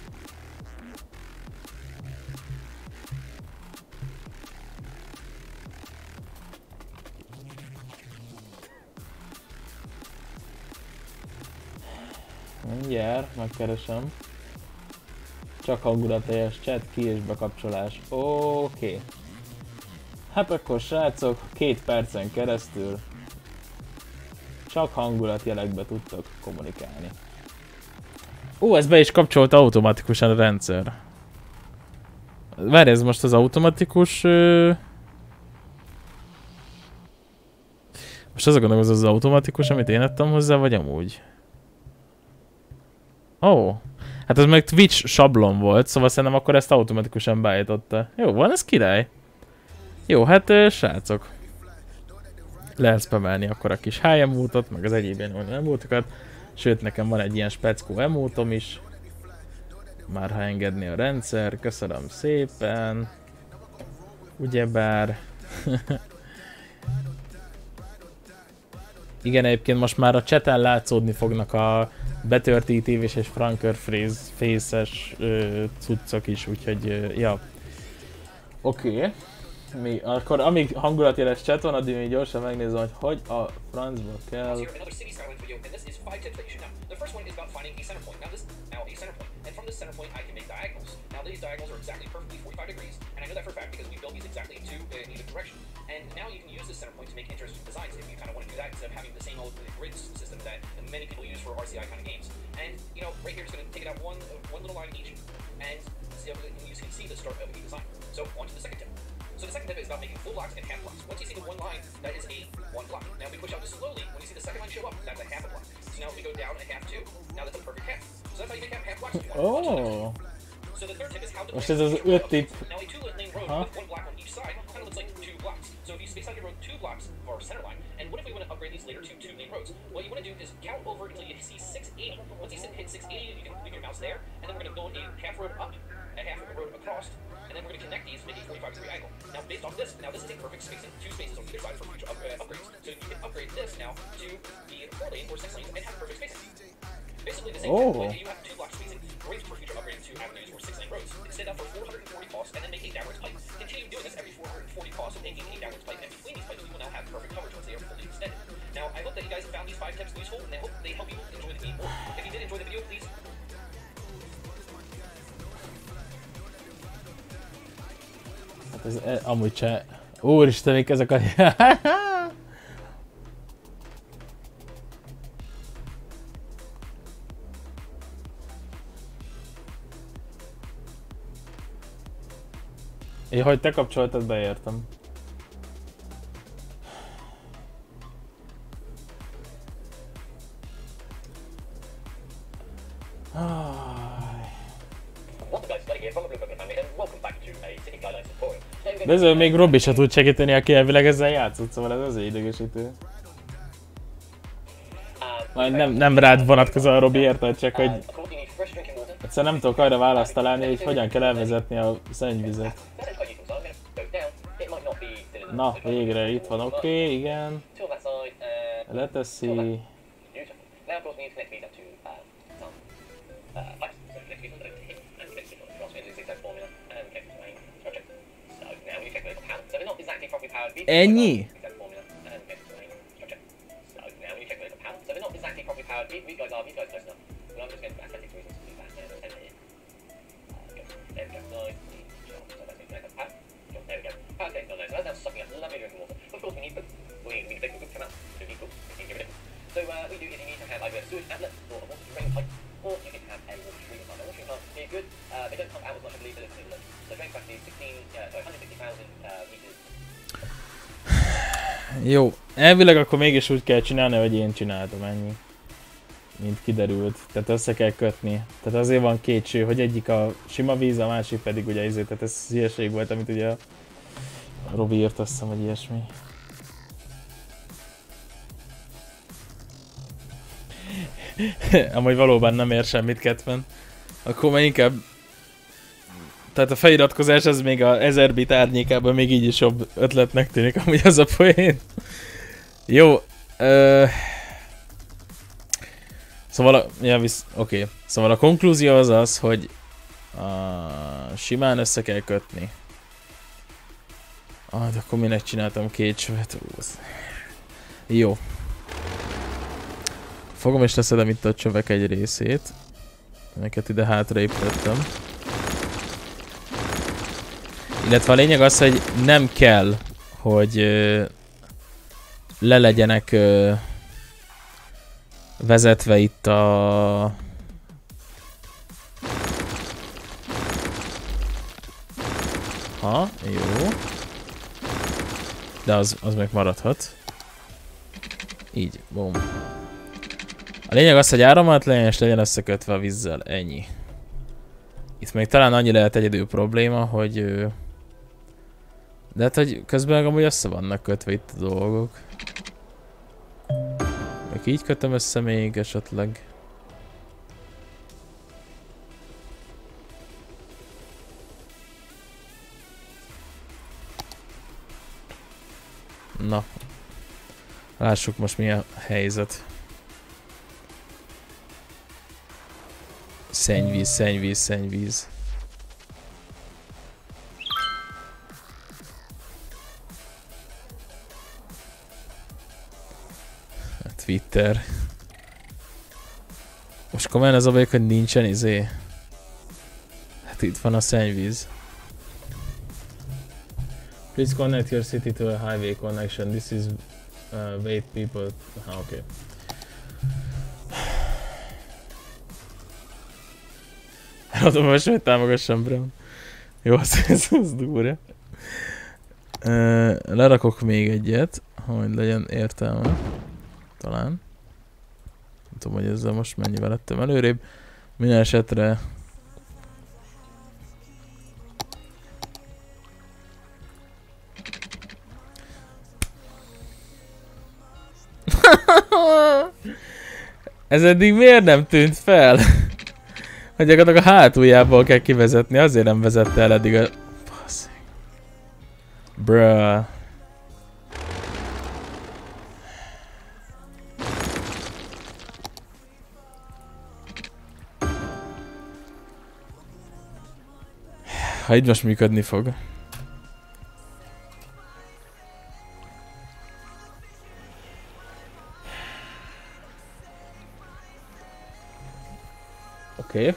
Mindjárt, megkeresem. Csak hangulatjeles chat, ki és bekapcsolás. Oké. Hát akkor srácok, 2 percen keresztül csak hangulatjelekbe tudtok kommunikálni. Ó, ez be is kapcsolta automatikusan a rendszer. Várj, ez most az automatikus... Most azon gondolom, az automatikus, amit én adtam hozzá, vagy amúgy? Ó, hát ez meg Twitch sablon volt, szóval szerintem akkor ezt automatikusan beállította. Jó, van ez király. Jó, hát srácok. Lehet spamelni akkor a kis high emote-ot, meg az egyéb ilyen emotokat. Sőt, nekem van egy ilyen speckó emotom is. Már ha engedni a rendszer, köszönöm szépen. Ugyebár... Igen, egyébként most már a chaten látszódni fognak a betört ITV-s és Franker Face-es cuccok is, úgyhogy ja. Oké. Akkor amíg hangulatjeles chat van, addig még gyorsan megnézem, hogy a francba kell... So the second tip is about making full blocks and half blocks. Once you see the one line, that is a one block. Now we push out just slowly. When you see the second line show up, that's a half a block. So now we go down a half two. Now that's a perfect half. So that's how you make half blocks. Oh. So the third tip is how to... Most ez az 5 tip. Now a two-lane road with one block on each side kind of looks like 2 blocks. So if you space out your road 2 blocks for our center line, and what if we want to upgrade these later to 2-lane roads? What you want to do is count over until you see 680. Once you hit 680, you can leave your mouse there, and then we're going to go a half road up, a half road across, and then we're going to connect these, make a 45-degree angle. Now based on this, now this is a perfect spacing, 2 spaces on either side for future upgrades. So you can upgrade this now to be 4 lane or 6 lanes and have perfect spacing. Basically the same thing, you have 2 block spacing, great for future upgrades to avenues or 6 lane roads. Extend out for 440 costs and then make a downwards pipe. Continue doing this every 440 costs and making a downwards pipe, and between these pipes you will now have perfect coverage once they are fully extended. Now I hope that you guys found these 5 tips useful, and I hope they help you enjoy the game more. If you did enjoy the video, please... Hát ez amúgy se... Úristen, még ezek a... Én, hogy te kapcsoltad, beértem. De ezzel még Robi se tud segíteni, aki elvileg ezzel játszott, szóval ez azért idegesítő. Majd nem rád vonatkozóan, Robi, érted, csak hogy... Egyszer nem tudok arra választ találni, hogy hogyan kell elvezetni a szennyvizet. Na, végre itt van, oké, igen. Leteszi. Ennyi? Jó, elvileg akkor mégis úgy kell csinálni, hogy én csináltam, ennyi. Mint kiderült. Tehát össze kell kötni. Tehát azért van 2 ső, hogy egyik a sima víz, a másik pedig ugye ezért, tehát ez hülyeség volt, amit ugye a Robi írt, azt hiszem, hogy ilyesmi. Amúgy valóban nem ér semmit, Catman. Akkor már inkább Tehát a feliratkozás az még a 1000 bit árnyékában még így is jobb ötletnek tűnik, amúgy az a poén. Jó. Szóval oké. Szóval a konklúzió az az, hogy simán össze kell kötni. De akkor minek csináltam két csövet? Jó. Fogom és leszedem itt a csövek egy részét. Neked ide hátrébb tettem. Illetve a lényeg az, hogy nem kell, hogy le legyenek vezetve itt a... Jó. De az meg maradhat. Így, bum. A lényeg az, hogy áramlat legyen és legyen összekötve a vízzel, ennyi. Itt még talán annyi lehet egyedül probléma, hogy... De hát, hogy közben amúgy össze vannak kötve itt a dolgok. Meg így kötöm össze még esetleg. Na. Lássuk most mi a helyzet. Szennyvíz, szennyvíz, szennyvíz. Twitter. Most komolyan az a baj, hogy nincsen izé. Hát itt van a szennyvíz. Please connect your city to a highway connection. This is wait people. Okay. Eladom most, hogy támogassam Brown. Jó, ez durva. Lerakok még egyet, hogy legyen értelme. Talán. Nem tudom, hogy ezzel most mennyivel lettem előrébb. Minden esetre... Ez eddig miért nem tűnt fel? Hogy gyakorlatilag a hátuljából kell kivezetni, azért nem vezette el eddig a... Basszeg. Bruh. Ha így most működni fog. Oké.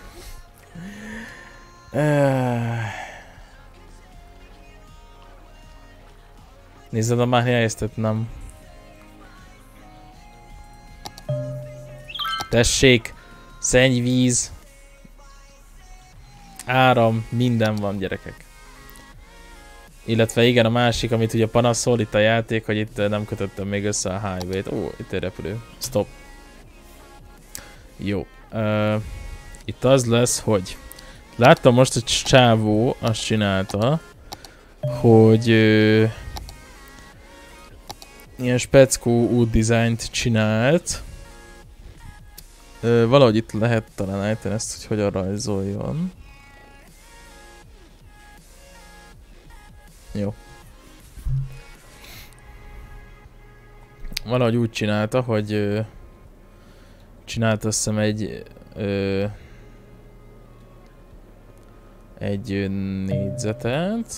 Nézzed a már helyeztet, nem. Tessék! Szennyvíz! Áram, minden van, gyerekek. Illetve igen, a másik, amit ugye panaszol itt a játék, hogy itt nem kötöttem még össze a highway-t. Ó, itt egy repülő. Stop. Jó. Itt az lesz, hogy... Láttam most, hogy csávó azt csinálta, hogy... ilyen speckó útdizájnt csinált. Valahogy itt lehet talán ejteni ezt, hogy hogyan rajzoljon. Jó. Valahogy úgy csinálta, hogy csinált azt hiszem egy négyzetet.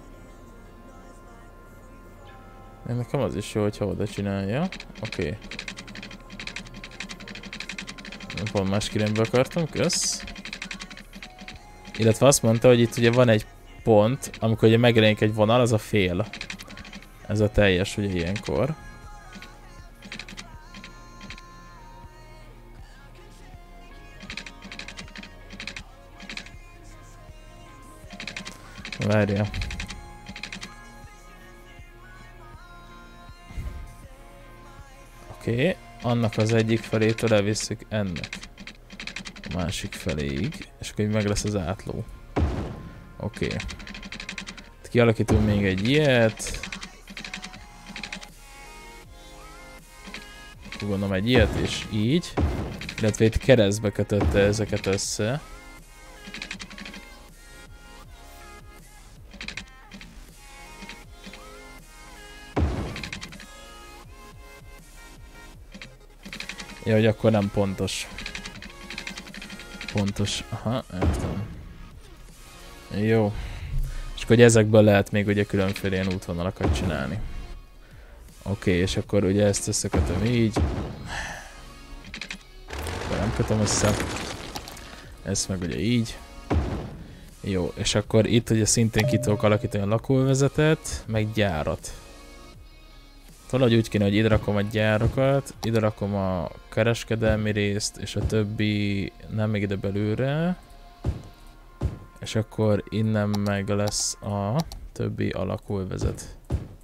Nekem az is jó, hogyha oda csinálja. Oké. Pont más irányba akartam, kösz. Illetve azt mondta, hogy itt ugye van egy pont, amikor ugye megjelenik egy vonal, az a fél. Ez a teljes ugye ilyenkor. Várja. Oké, annak az egyik felétől elvisszük ennek a másik feléig, és akkor így meg lesz az átló. Oké. Kialakítunk még egy ilyet. Gondolom egy ilyet és így. Illetve itt keresztbe kötötte ezeket össze. Ja, hogy akkor nem pontos. Pontos. Aha, értem. Jó. És akkor ezekből lehet még ugye különféle ilyen útvonalakat csinálni. Oké, és akkor ugye ezt összekötöm így. Akkor nem kötöm össze. Ezt meg ugye így. Jó, és akkor itt ugye szintén ki tudok alakítani a lakóvezetet, meg gyárat. Valahogy úgy kéne, hogy ide rakom a gyárakat, ide rakom a kereskedelmi részt, és a többi nem még ide belőle. És akkor innen meg lesz a többi a lakóvezet.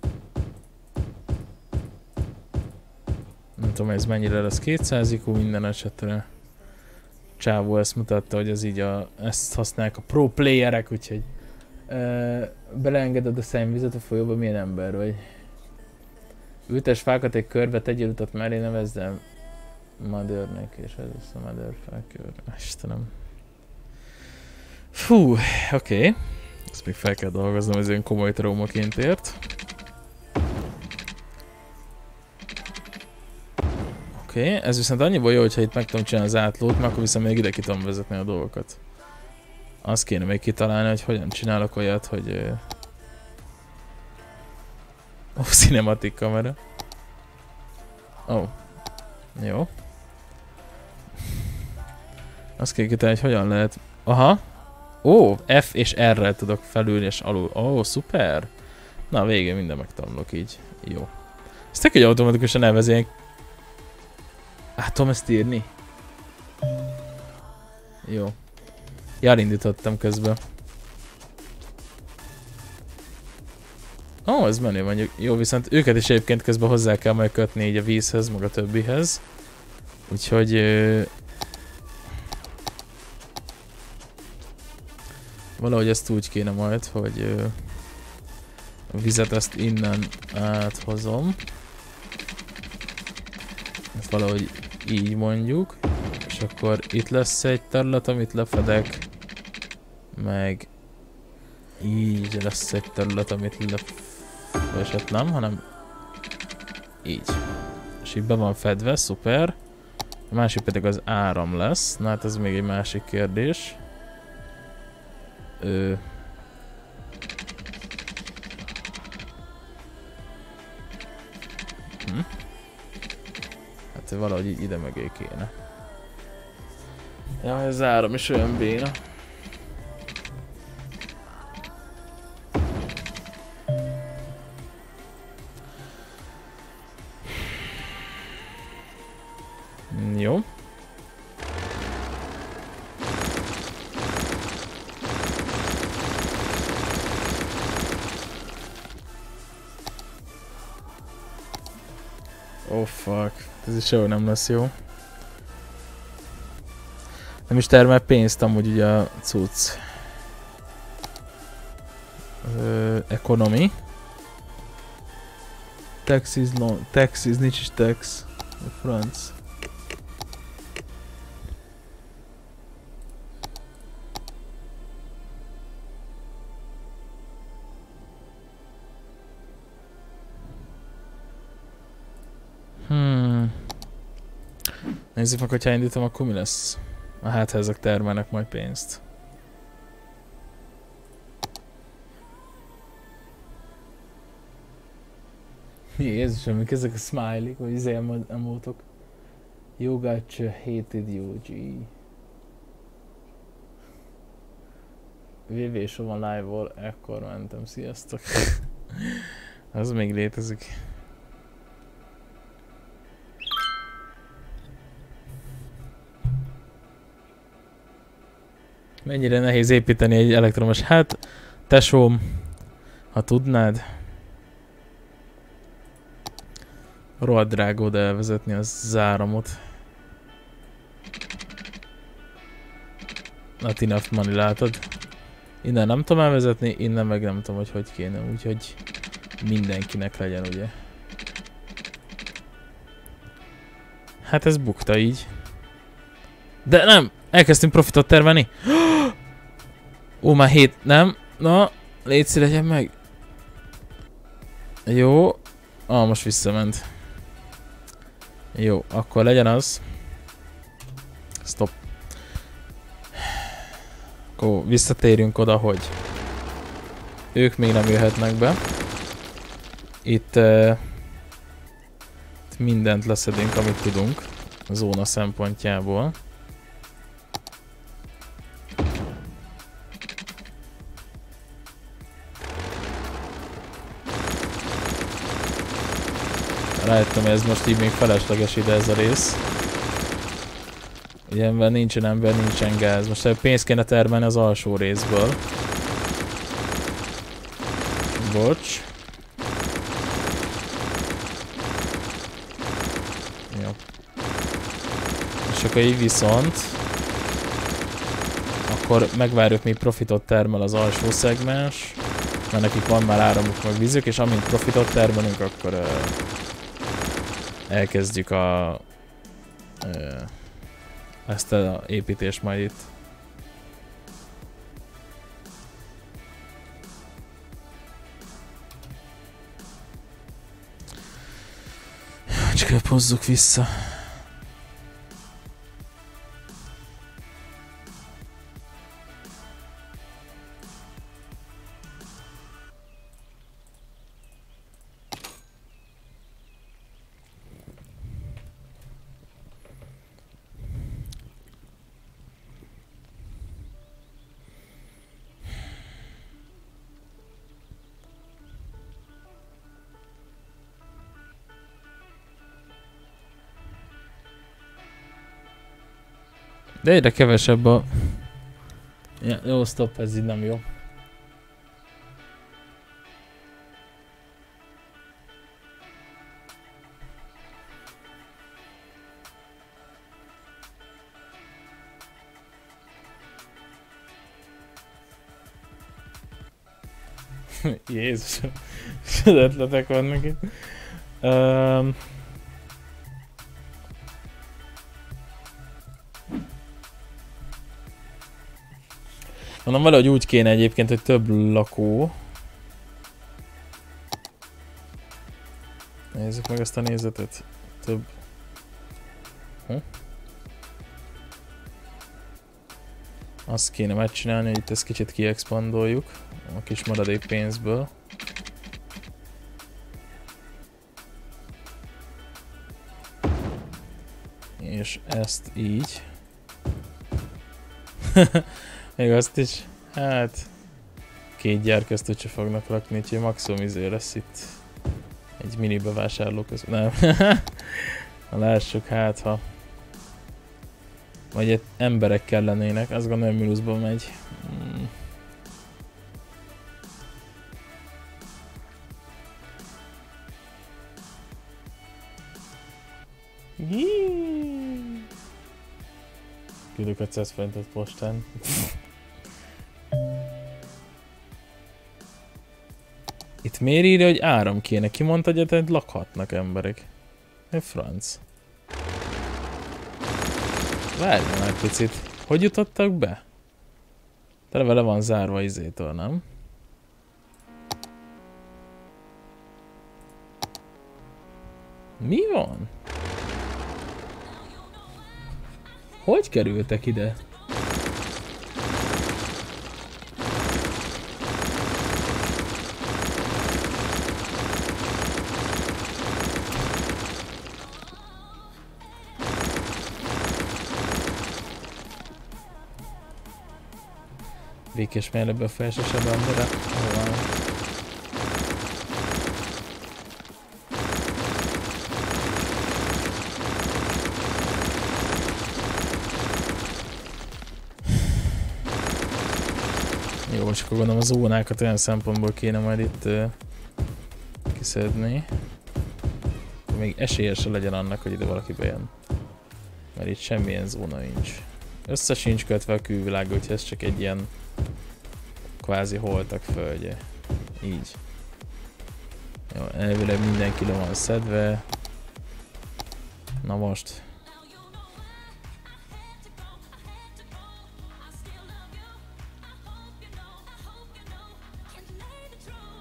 Nem tudom, ez mennyire lesz 200 IQ minden esetre. Csávó ezt mutatta, hogy ez így ezt használják a pro playerek, úgyhogy beleengeded a szennyvizet a folyóba, milyen ember vagy. Ültes fákat egy körbe, tegyél utat mellé, nevezd el Mothernek, és ez lesz a Motherfucker. Istenem. Fú, oké. Ezt még fel kell dolgoznom, ez olyan komoly traumaként ért. Oké, ez viszont annyiból jó, hogyha itt meg tudom csinálni az átlót, mert akkor viszont még ide ki tudom vezetni a dolgokat. Azt kéne még kitalálni, hogy hogyan csinálok olyat, hogy... cinematic kamera. Jó. Azt kell kitalálni, hogy hogyan lehet... Aha! F és R-rel tudok felülni és alul. Szuper! Na, végén minden megtanulok így. Jó. Ezt tök, hogy automatikusan elvezénk. Tudom ezt írni? Jó. Elindítottam közben. Ez menő mondjuk. Jó, viszont őket is egyébként közben hozzá kell majd kötni így a vízhez, meg a többihez. Úgyhogy... valahogy ezt úgy kéne majd, hogy... a vizet ezt innen áthozom. Ezt valahogy így mondjuk. És akkor itt lesz egy terület, amit lefedek. Meg... így lesz egy terület, amit lefedek, nem, hanem... így. És így be van fedve, szuper. A másik pedig az áram lesz. Na hát ez még egy másik kérdés. Hát valahogy így ide mögé kéne. Ja, az áram is olyan béna. Jó. Fuck. Ez is sehol nem lesz jó. Nem is termel pénzt amúgy ugye a cucc. Economy. Taxes, nincs is tax. A franc. Nézzük meg, hogyha indítom, akkor mi lesz? Hát, ha ezek termelnek majd pénzt. Jézusom, mik ezek a smiley-k, vagy izé emótok? You gotcha, hated you, G. VV show van live-ol, ekkor mentem, sziasztok. Az még létezik. Mennyire nehéz építeni egy elektromos, hát tesóm, ha tudnád. Rohadt drága oda elvezetni a záramot. Not enough money, látod? Innen nem tudom elvezetni, innen meg nem tudom, hogy kéne, úgyhogy mindenkinek legyen, ugye. Hát ez bukta így. De nem! Elkezdtünk profitot termelni. Már 7, nem? Na, létszi legyen meg. Jó. Most visszament. Jó, akkor legyen az. Stop. Akkor visszatérjünk oda, hogy ők még nem jöhetnek be. Itt mindent leszedünk, amit tudunk a zóna szempontjából. Rájöttem, hogy ez most így még felesleges ide ez a rész. Ugye ember nincsen ember, nincsen gáz. Most pénzt kéne termelni az alsó részből. Bocs. Jó. És akkor így viszont akkor megvárjuk, míg profitot termel az alsó szegmens, mert nekik van már áramuk meg vízük, és amint profitot termelünk, akkor elkezdjük ezt az építést majd itt. Csak hozzuk vissza. De egyre kevesebb a... Ja, jó, stop, ez így nem jó. Jézus, az ötletek vannak itt. Mondom, valahogy úgy kéne egyébként, hogy több lakó. Nézzük meg ezt a nézetet. Több. Azt kéne megcsinálni, hogy itt ezt kicsit kiexpandoljuk a kis maradék pénzből. És ezt így. Még azt is, hát 2 gyár közt úgyse fognak lakni, úgyhogy maximum izé lesz itt egy mini bevásárló között. Nem. Lássuk, hát ha vagy emberek kellenének, azt gondolom mínuszba megy. Küldök 500 forintot postán. Itt miért írja, hogy áram kéne? Ki mondta, hogy lakhatnak emberek? Mi franc? Várjál már picit. Hogy jutottak be? Tele vele van zárva izétől, nem? Mi van? Hogy kerültek ide? Békés melléből felsősebb embere. Jó, most akkor gondolom a zónákat olyan szempontból kéne majd itt kiszedni. Még esélye se legyen annak, hogy ide valaki bejön. Mert itt semmilyen zóna nincs. Össze sincs kötve a külvilág, úgyhogy ez csak egy ilyen kvázi holtak földje. Így. Jó, elvileg mindenki le van szedve. Na most.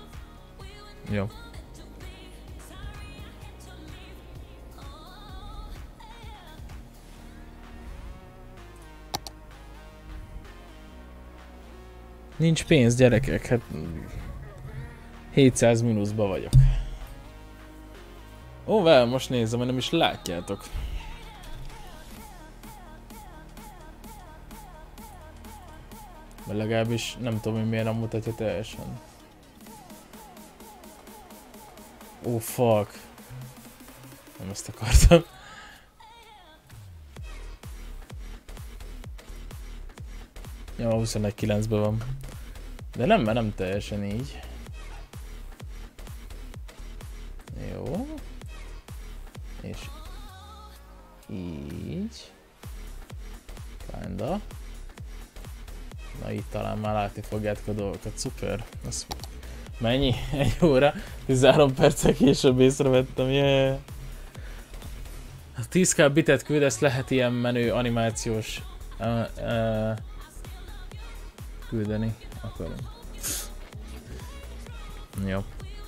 Jó. Nincs pénz, gyerekek, hát 700 mínuszba vagyok. Ó, vár, most nézem, hogy nem is látjátok. Mert legalábbis nem tudom, hogy miért nem mutatja teljesen. Ó, fuck. Nem ezt akartam. Ja, 21.9-ben van. De nem, mert nem teljesen így. Jó. És így. Kinda. Na itt talán már látni fogjátok a dolgokat. Szuper. Az mennyi? 1 óra? 13 perccel később észrevettem. Yeah. 10k bitet küldesz, lehet ilyen menő animációs küldeni akarom. Jó.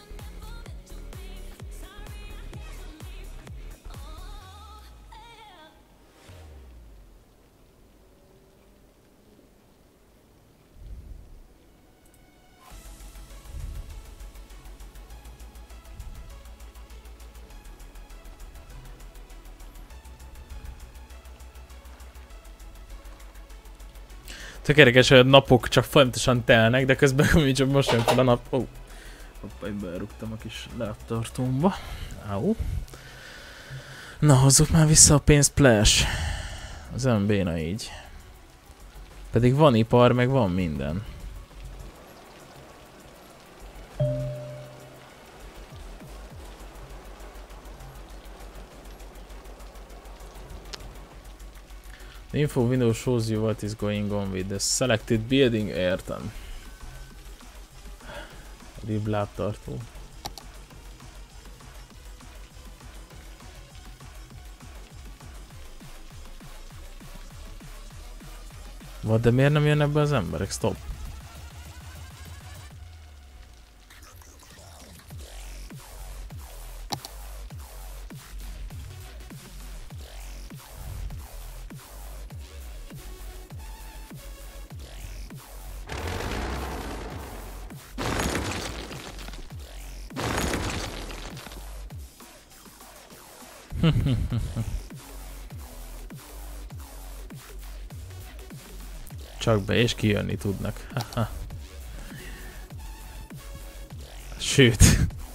Tök érdekes, hogy a napok csak folyamatosan telnek, de közben mi csak most jön fel a nap. Oh. Hoppá, én berúgtam a kis láptartómba. Áú. Na, hozzuk már vissza a pénzt, Splash. Az olyan béna így. Pedig van ipar, meg van minden. The info window shows you what is going on with the selected building. Értem. Rib láptartó. Vad, de miért nem jönnek be az emberek? Stop. Csak be és kijönni tudnak. Sőt.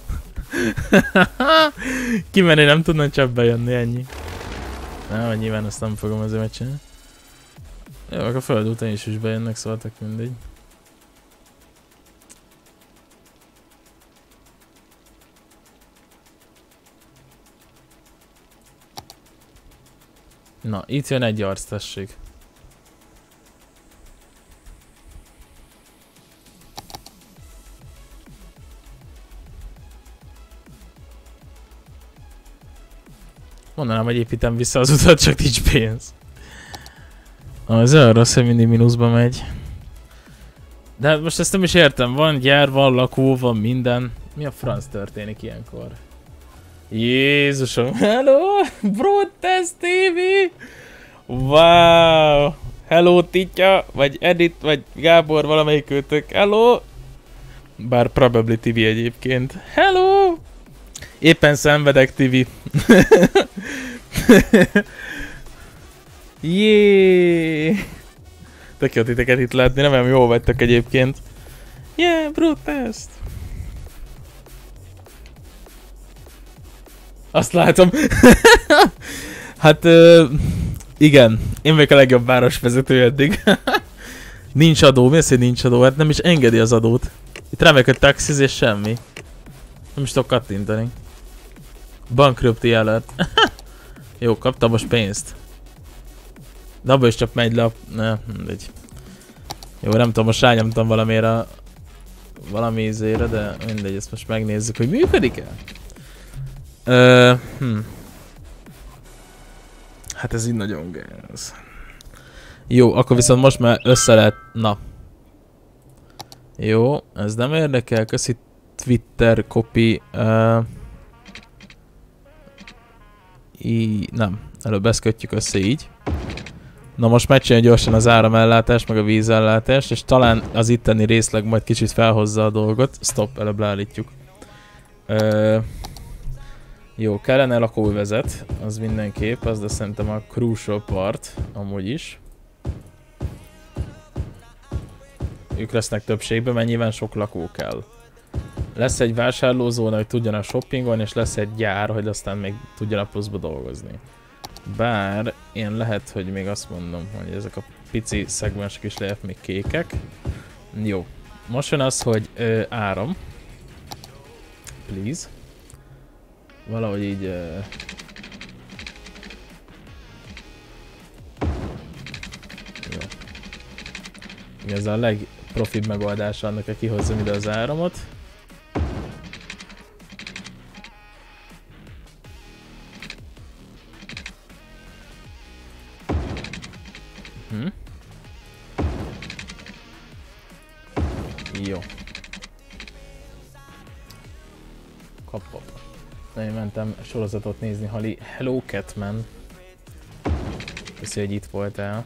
Kimenni nem tudnak csak bejönni, ennyi. Nem, nyilván ezt nem fogom azért megcsinálni. Jó, a föld után is bejönnek, szóval tök mindegy. Na, itt jön egy arc, tessék. Mondanám, hogy építem vissza az utat, csak nincs pénz. Az olyan rossz, hogy mindig mínuszba megy. De hát most ezt nem is értem. Van gyár, van lakó, van minden. Mi a franc történik ilyenkor? Jézusom! Hello! Brutes TV! Wow! Hello Titya! Vagy Edith, vagy Gábor, valamelyik őtök. Hello! Bár probably TV egyébként. Hello! Éppen szenvedek TV. Jéééé! Tök jó titeket itt látni, nem olyan jól vagytok egyébként. Yeah, Brutest! Azt látom. Hát igen, én vagyok a legjobb városvezető eddig. Nincs adó, mi az, hogy nincs adó? Hát nem is engedi az adót. Itt remek a taxiz és semmi. Nem is tudok kattintani. Bankrupti alert. Jó, kaptam most pénzt. De abban is csak megy le a... Ne, mindegy. Jó, nem tudom, most rányomtam valamire valami ízére, de mindegy, ezt most megnézzük, hogy működik el. Hát ez így nagyon gáz. Jó, akkor viszont most már össze lehet... Na. Jó, ez nem érdekel, köszi Twitter copy. Nem, előbb ezt kötjük össze így. Na most megcsinálja gyorsan az áramellátást, meg a vízellátást, és talán az itteni részleg majd kicsit felhozza a dolgot. Stop, előbb leállítjuk. Jó, kellene lakóvezet, az mindenképp, az, de szerintem a crucial part, amúgy is. Ők lesznek többségben, mert nyilván sok lakó kell. Lesz egy vásárlózóna, hogy tudjanak shoppingolni, és lesz egy gyár, hogy aztán még tudjanak pluszba dolgozni. Bár én lehet, hogy még azt mondom, hogy ezek a pici szegmensek is lehet még kékek. Jó. Most jön az, hogy áram. Please. Valahogy így... Jó. Ez a legprofibb megoldása annak, hogy kihozzam ide az áramot. Jó. Kap. Én mentem sorozatot nézni, Hali. Hello Catman. Köszi, hogy itt voltál.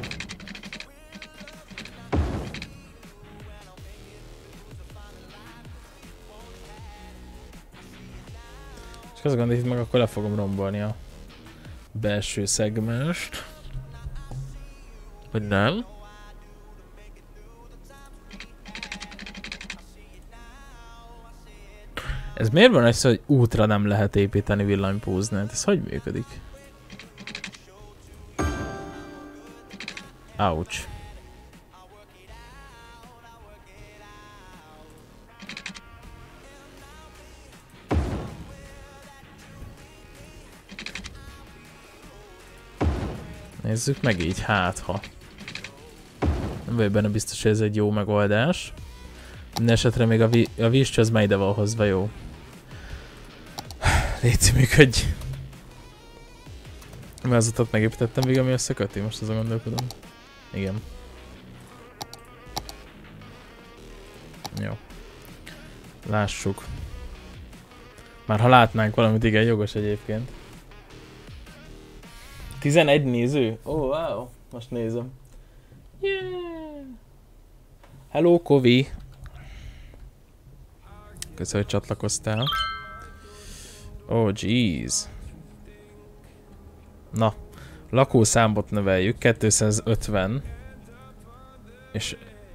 És az a gond, hogy itt meg akkor le fogom rombolni a belső szegmest. Vagy nem? Ez miért van ez, hogy útra nem lehet építeni villanypóznát? Ez hogy működik? Ouch. Nézzük meg így, hát ha. Nem vagyok benne biztos, hogy ez egy jó megoldás. Minden esetre még a vízcső az már ide van hozva, jó. Légy működj. Vázatot megépítettem végül, ami összeköti, most azon gondolkodom. Igen. Jó. Lássuk. Már ha látnánk valamit, igen, jogos egyébként. 11 néző? Oh, wow. Most nézem. Yeah. Hello, Kovi. Köszönöm, hogy csatlakoztál. Oh, jeez. Na, lakószámot növeljük, 250. És...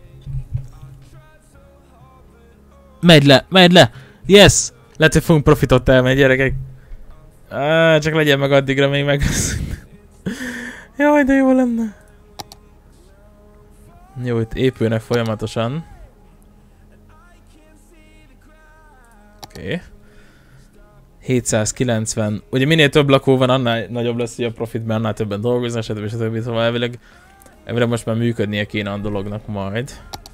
Megy le! Yes! Lehet, hogy fogunk profitot elmenni, gyerekek. Csak legyen meg addigra még meg. Jaj, de jó lenne. Jó, itt épülnek folyamatosan. Oké. 790. Ugye minél több lakó van, annál nagyobb lesz a profit, mert annál többen dolgoznak, stb. Szóval elvileg most már működnie kéne a dolognak majd.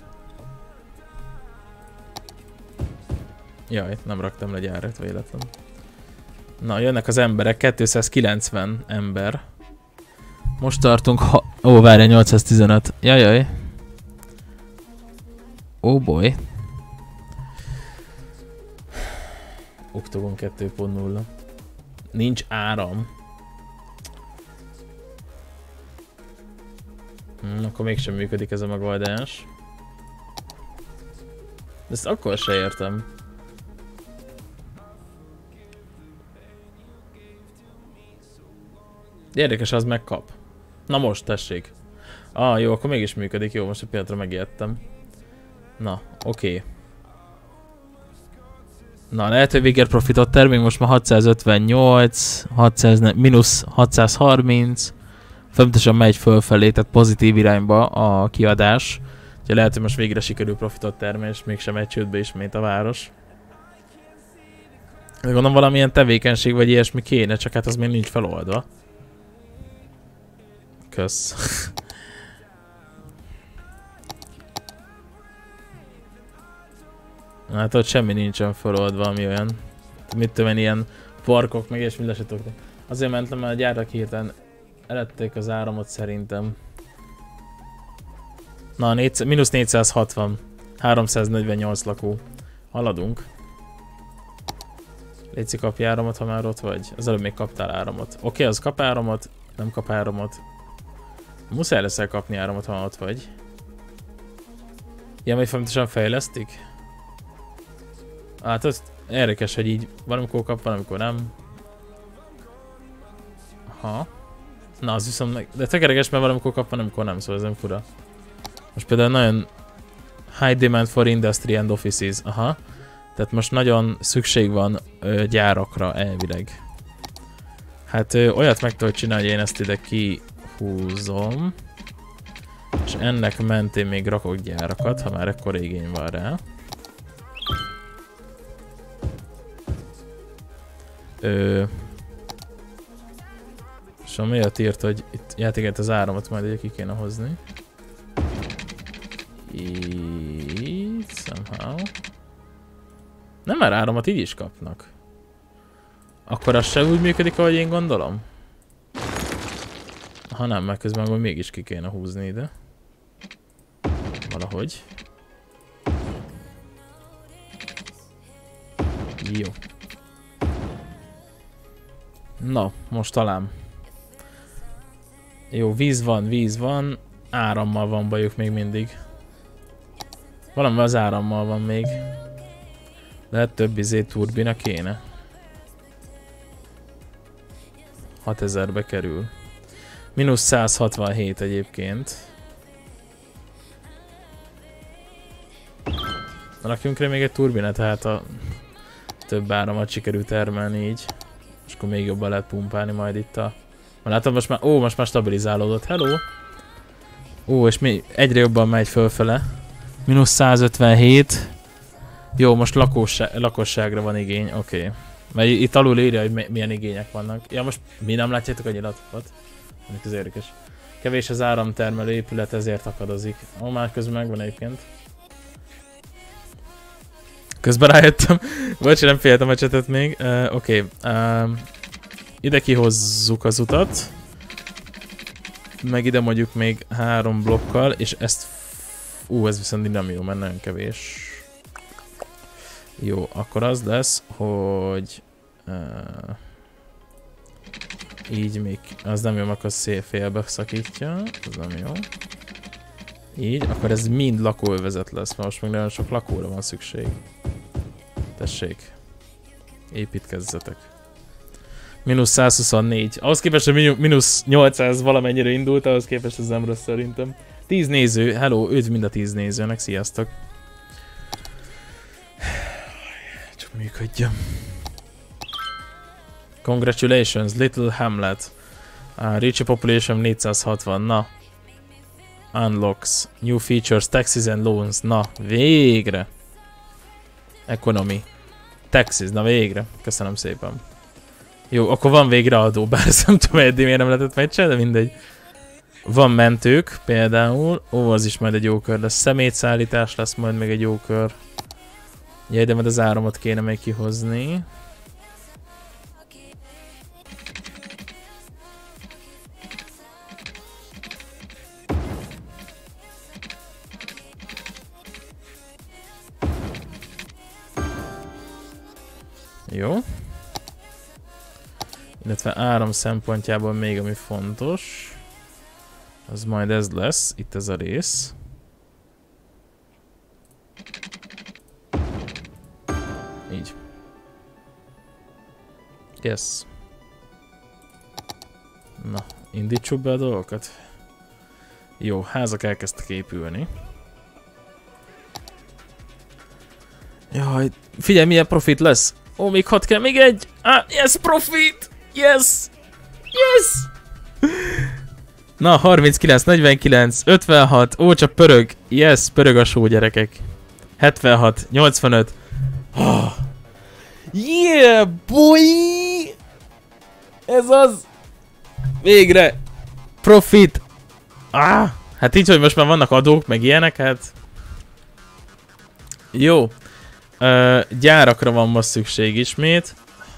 Jaj, nem raktam le gyárat véletlen. Na, jönnek az emberek, 290 ember. Most tartunk, ó, várja, 815. Jajjaj. Oh boy. Octagon 2.0. Nincs áram. Akkor mégsem működik ez a megoldás. De ezt akkor se értem. Érdekes, az megkap. Na most, tessék. Jó, akkor mégis működik. Jó, most a pillanatra megijedtem. Na, oké. Na, lehet, hogy végre profitot termék, most már 658, mínusz 630. Folyamatosan megy fölfelé, tehát pozitív irányba a kiadás. Úgyhogy lehet, hogy most végre sikerül profitot termelni, és mégsem egy csődbe ismét a város. De gondolom valamilyen tevékenység vagy ilyesmi kéne, csak hát az még nincs feloldva. Kösz. Hát ott semmi nincsen feloldva, ami olyan. Mit tudom én, ilyen parkok, meg és mindent se tudok. Azért mentem, mert a gyárak hirtelen elették az áramot szerintem. Na, mínusz 460. 348 lakó. Haladunk. Léci, kapj áramot, ha már ott vagy. Az előbb még kaptál áramot. Oké, az kap áramot, nem kap áramot. Muszáj lesz elkapni áramot, ha ott vagy. Ilyen, hogy fontosan fejlesztik? Hát az érdekes, hogy így valamikor kap, valamikor nem. Aha. Na, az viszont... De tök érdekes, mert valamikor kap, valamikor nem, szóval ez nem fura. Most például nagyon... High demand for industry and offices. Aha. Tehát most nagyon szükség van gyárakra elvileg. Hát olyat meg tudod csinálni, hogy én ezt ide kihúzom. És ennek mentén még rakok gyárakat, ha már ekkor igény van rá. És miért írt, hogy itt játéket az áramot majd ugye ki kéne hozni. Így, somehow. Nem, már áramot így is kapnak. Akkor az se úgy működik, ahogy én gondolom? Ha nem, mert közben akkor mégis ki kéne húzni ide. Valahogy. Jó. Na, most talán. Jó, víz van, árammal van bajuk még mindig. Valami az árammal van még. Lehet több turbina kéne. 6000-be kerül. Mínusz 167 egyébként. Rakjunk rá még egy turbinát, tehát a több áramot sikerült termelni így. És akkor még jobban lehet pumpálni majd itt a... Látom, most már... Ó, most már stabilizálódott. Hello! Ó, és még egyre jobban megy fölfele. Mínusz 157. Jó, most lakosságra van igény, oké. Mert itt alul írja, hogy milyen igények vannak. Ja, most mi nem látjátok a nyilatokat? Ez érdekes. Kevés az áramtermelő épület, ezért akadozik. Ó, már közben megvan egyébként. Közben rájöttem. Bocs, nem figyeltem a csetet még. Oké. Ide kihozzuk az utat. Meg ide mondjuk még 3 blokkal, és ezt... ez viszont nem jó, mert nagyon kevés. Jó, akkor az lesz, hogy... így még... Az nem jó, akkor félbe szakítja. Ez nem jó. Így, akkor ez mind lakóövezet lesz, mert most még nagyon sok lakóra van szükség. Tessék. Építkezzetek. Mínusz 124. Ahhoz képest, hogy mínusz 800 valamennyire indult, ahhoz képest ez nem rossz szerintem. 10 néző, hello, üdv mind a 10 nézőnek, sziasztok. Csak működjön. Congratulations, Little Hamlet. Reach a population 460, na. Unlocks, new features, taxes and loans, na, végre. Economy. Taxes, na végre. Köszönöm szépen. Jó, akkor van végre adó, bár ezt nem tudom, eddig miért nem lehetett megcsinálni, de mindegy. Van mentők például. Ó, az is majd egy jó kör lesz. Szemétszállítás lesz majd még egy jó kör. Jaj, de majd az áramot kéne még kihozni. Jó. Illetve áram szempontjából még ami fontos. Az majd ez lesz, itt ez a rész. Így. Yes. Na, indítsuk be a dolgokat. Jó, házak elkezdtek épülni. Jaj, figyelj, milyen profit lesz. Ó, még 6 kell, még egy. Yes, profit! Yes! Yes! Na, 39, 49, 56, ó, csak pörög. Yes, pörög a só, gyerekek. 76, 85. Oh. Yeah, boy! Ez az! Végre! Profit! Hát így, hogy most már vannak adók, meg ilyenek, hát... Jó. Gyárakra van most szükség ismét.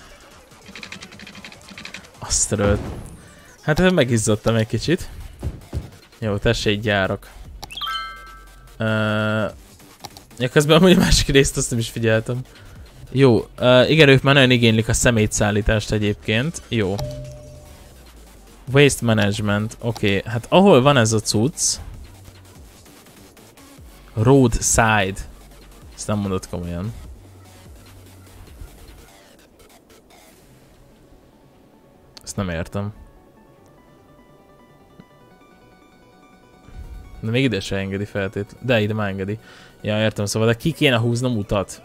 Azt rölt. Hát megizzadtam egy kicsit. Jó, tessék gyárak. Ja, közben amúgy a másik részt azt nem is figyeltem. Jó, igen, ők már nagyon igénylik a szemétszállítást egyébként. Jó. Waste management, oké. Hát ahol van ez a cucc... Roadside. Ezt nem mondod komolyan. Ezt nem értem. De még ide se engedi feltétlenül. De ide már engedi. Ja, értem, szóval de ki kéne húznom utat?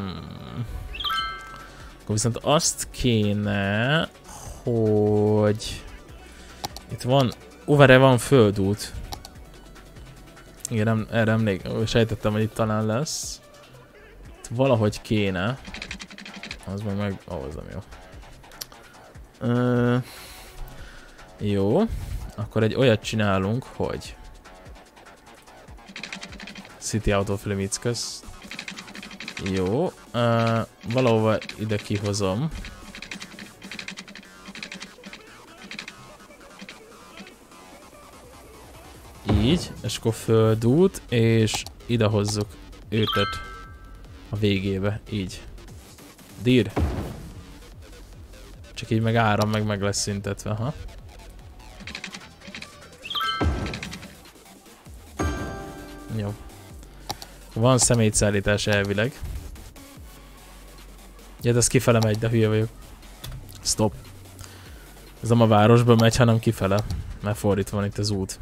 Akkor viszont azt kéne, hogy... Itt van... Overre van földút. Igen, erre sejtettem, hogy itt talán lesz. Itt valahogy kéne. Az meg... ahhoz nem jó. Jó. Akkor egy olyat csinálunk, hogy... City out of limits közt. Jó. Valahova ide kihozom. Így, és akkor földút, és ide hozzuk őket a végébe, így. Dír. Csak így meg áram, meg lesz szüntetve, ha? Jó. Van szemétszállítás elvileg. Ja, de ez kifele megy, de hülye vagyok. Stop. Ez nem a városba megy, hanem kifele. Mert fordítva van itt az út.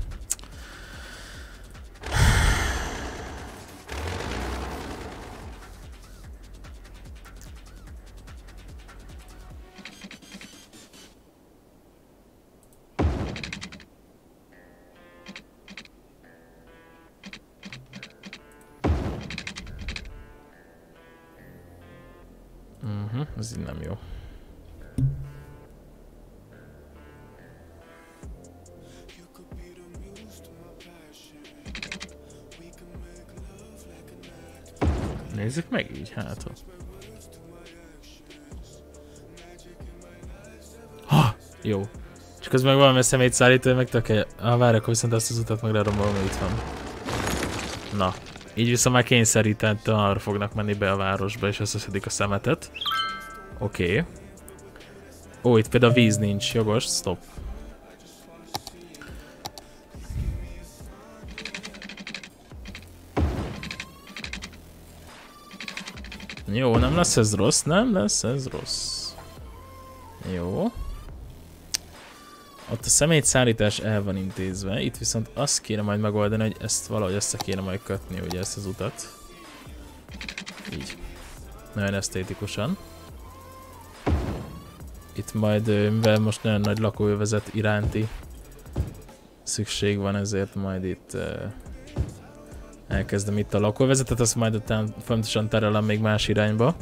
Ez így nem jó. Nézzük meg így, hát. Ha! Jó. És közben meg valami szemétszállító, meg tök várok, viszont azt az utat meg lerombolom, hogy itt van. Na. Így viszont már kényszerített, arra fognak menni be a városba, és összeszedik a szemetet. Oké. Ó, itt például víz nincs, jogos, stop. Jó, nem lesz ez rossz, nem lesz ez rossz. Jó. Ott a szemétszállítás el van intézve, itt viszont azt kéne majd megoldani, hogy ezt valahogy össze kéne majd kötni, ugye ezt az utat. Így. Nagyon esztétikusan. Itt majd, mivel most nagyon nagy lakóövezet iránti szükség van, ezért majd itt elkezdem itt a lakóövezetet, azt majd utána fontosan terelem még más irányba.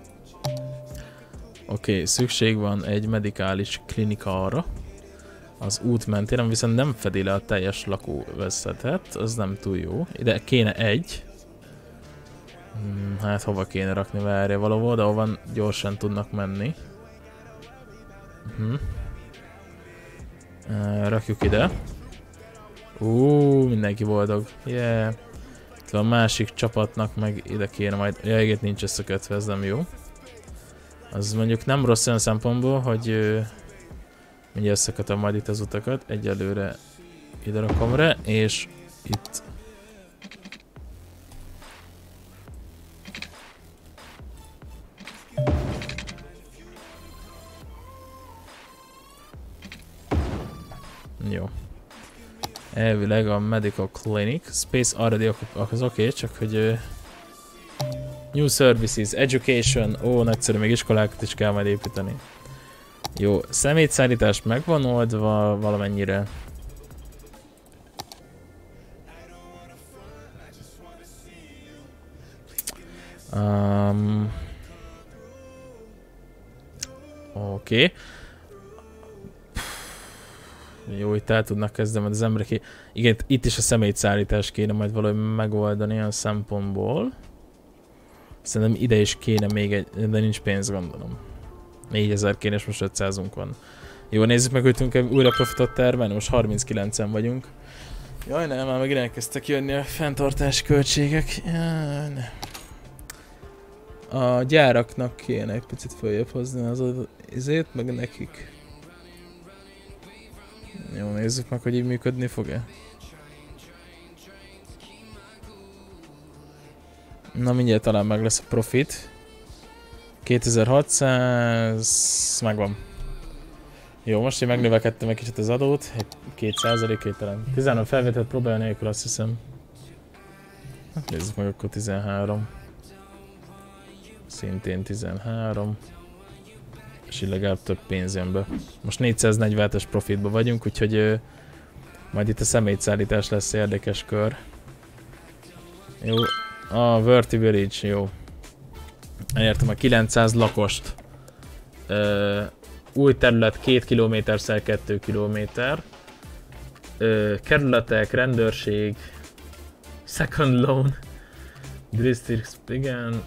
Oké, szükség van egy medikális klinika arra. Az út mentén, viszont nem fedi le a teljes lakóövezetet, az nem túl jó. Ide kéne egy. Hát hova kéne rakni, várja valahol, de ahova gyorsan tudnak menni. Rakjuk ide. Mindenki boldog. Yeah. Itt van a másik csapatnak, meg ide kéne majd. Ja, igen, nincs összekötve, ez nem jó. Az mondjuk nem rossz olyan szempontból, hogy mindjárt összekötöm majd itt az utakat. Egyelőre ide rakom re, és itt. Jó. Elvileg a Medical Clinic. Space already az oké, csak hogy... New Services, Education. Ó, nagyszerű, még iskolákat is kell majd építeni. Jó, szemétszállítás meg van oldva valamennyire. Oké. Jó, itt el tudnak kezdeni, az emberek... Igen, itt is a szemétszállítás kéne majd valahogy megoldani a szempontból. Szerintem ide is kéne még egy... De nincs pénz, gondolom. 4000 kéne, és most 500-unk van. Jó, nézzük meg, hogy tudunk újra profitot termelni, most 39-en vagyunk. Jaj, nem, már megint elkezdtek jönni a fenntartás költségek. Jaj, ne. A gyáraknak kéne egy picit följebb hozni az izét, meg nekik. Jó, nézzük meg, hogy így működni fog-e. Na mindjárt talán meg lesz a profit. 2600... megvan. Jó, most én megnövekedtem egy kicsit az adót. 2%-ét talán. 13 felvételt próbálja nélkül, azt hiszem. Hát nézzük meg akkor 13. Szintén 13. És így legalább több pénz jön be. Most 440-es profitba vagyunk, úgyhogy majd itt a szemétszállítás lesz érdekes kör. Jó. A Verti Village, jó. Elértem a 900 lakost. Új terület 2 km/2 km. Kerületek, rendőrség, second loan, district, igen,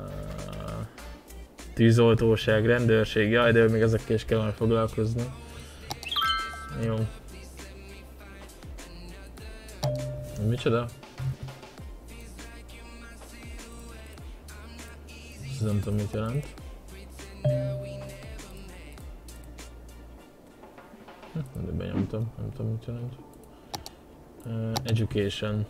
tűzoltóság, rendőrség, jaj, de még ezekkel is kell majd foglalkozni. Jó. Micsoda? Ez nem tudom mit jelent. De benyomtam, nem tudom mit jelent. Education.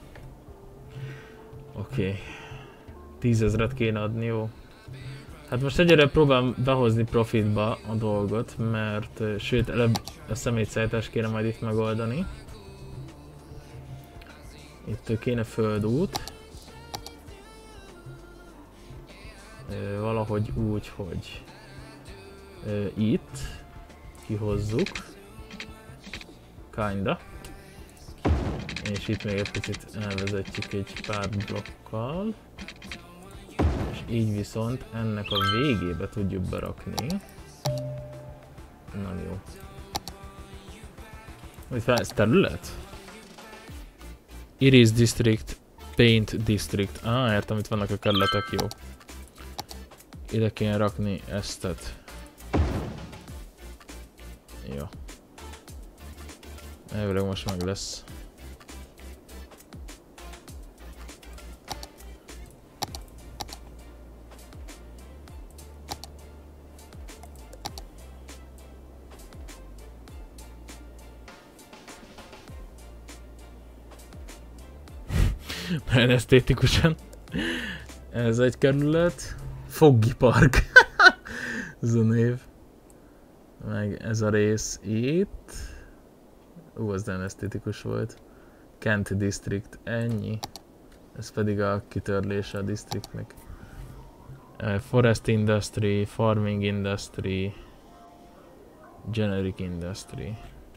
Oké. 10 000-et kéne adni, jó. Hát most egyre próbálom behozni profitba a dolgot, mert sőt előbb a szemétszállítást kéne majd itt megoldani. Itt kéne földút. Valahogy úgy, hogy itt kihozzuk. Kinda. És itt még egy picit elvezetjük egy pár blokkal. És így viszont ennek a végébe tudjuk berakni. Na jó. Mit fel, ez terület? Iris District, Paint District. Értem, itt vannak a kerületek, jó. Ide kéne rakni eztet. Jó. Elvileg most meg lesz. Nagyon esztétikusan. Ez egy kerület. Foggy Park. Ez a név. Meg ez a rész itt. Az nagyon esztétikus volt. Kent District, ennyi. Ez pedig a kitörlése a districtnek. Forest Industry, Farming Industry, Generic Industry.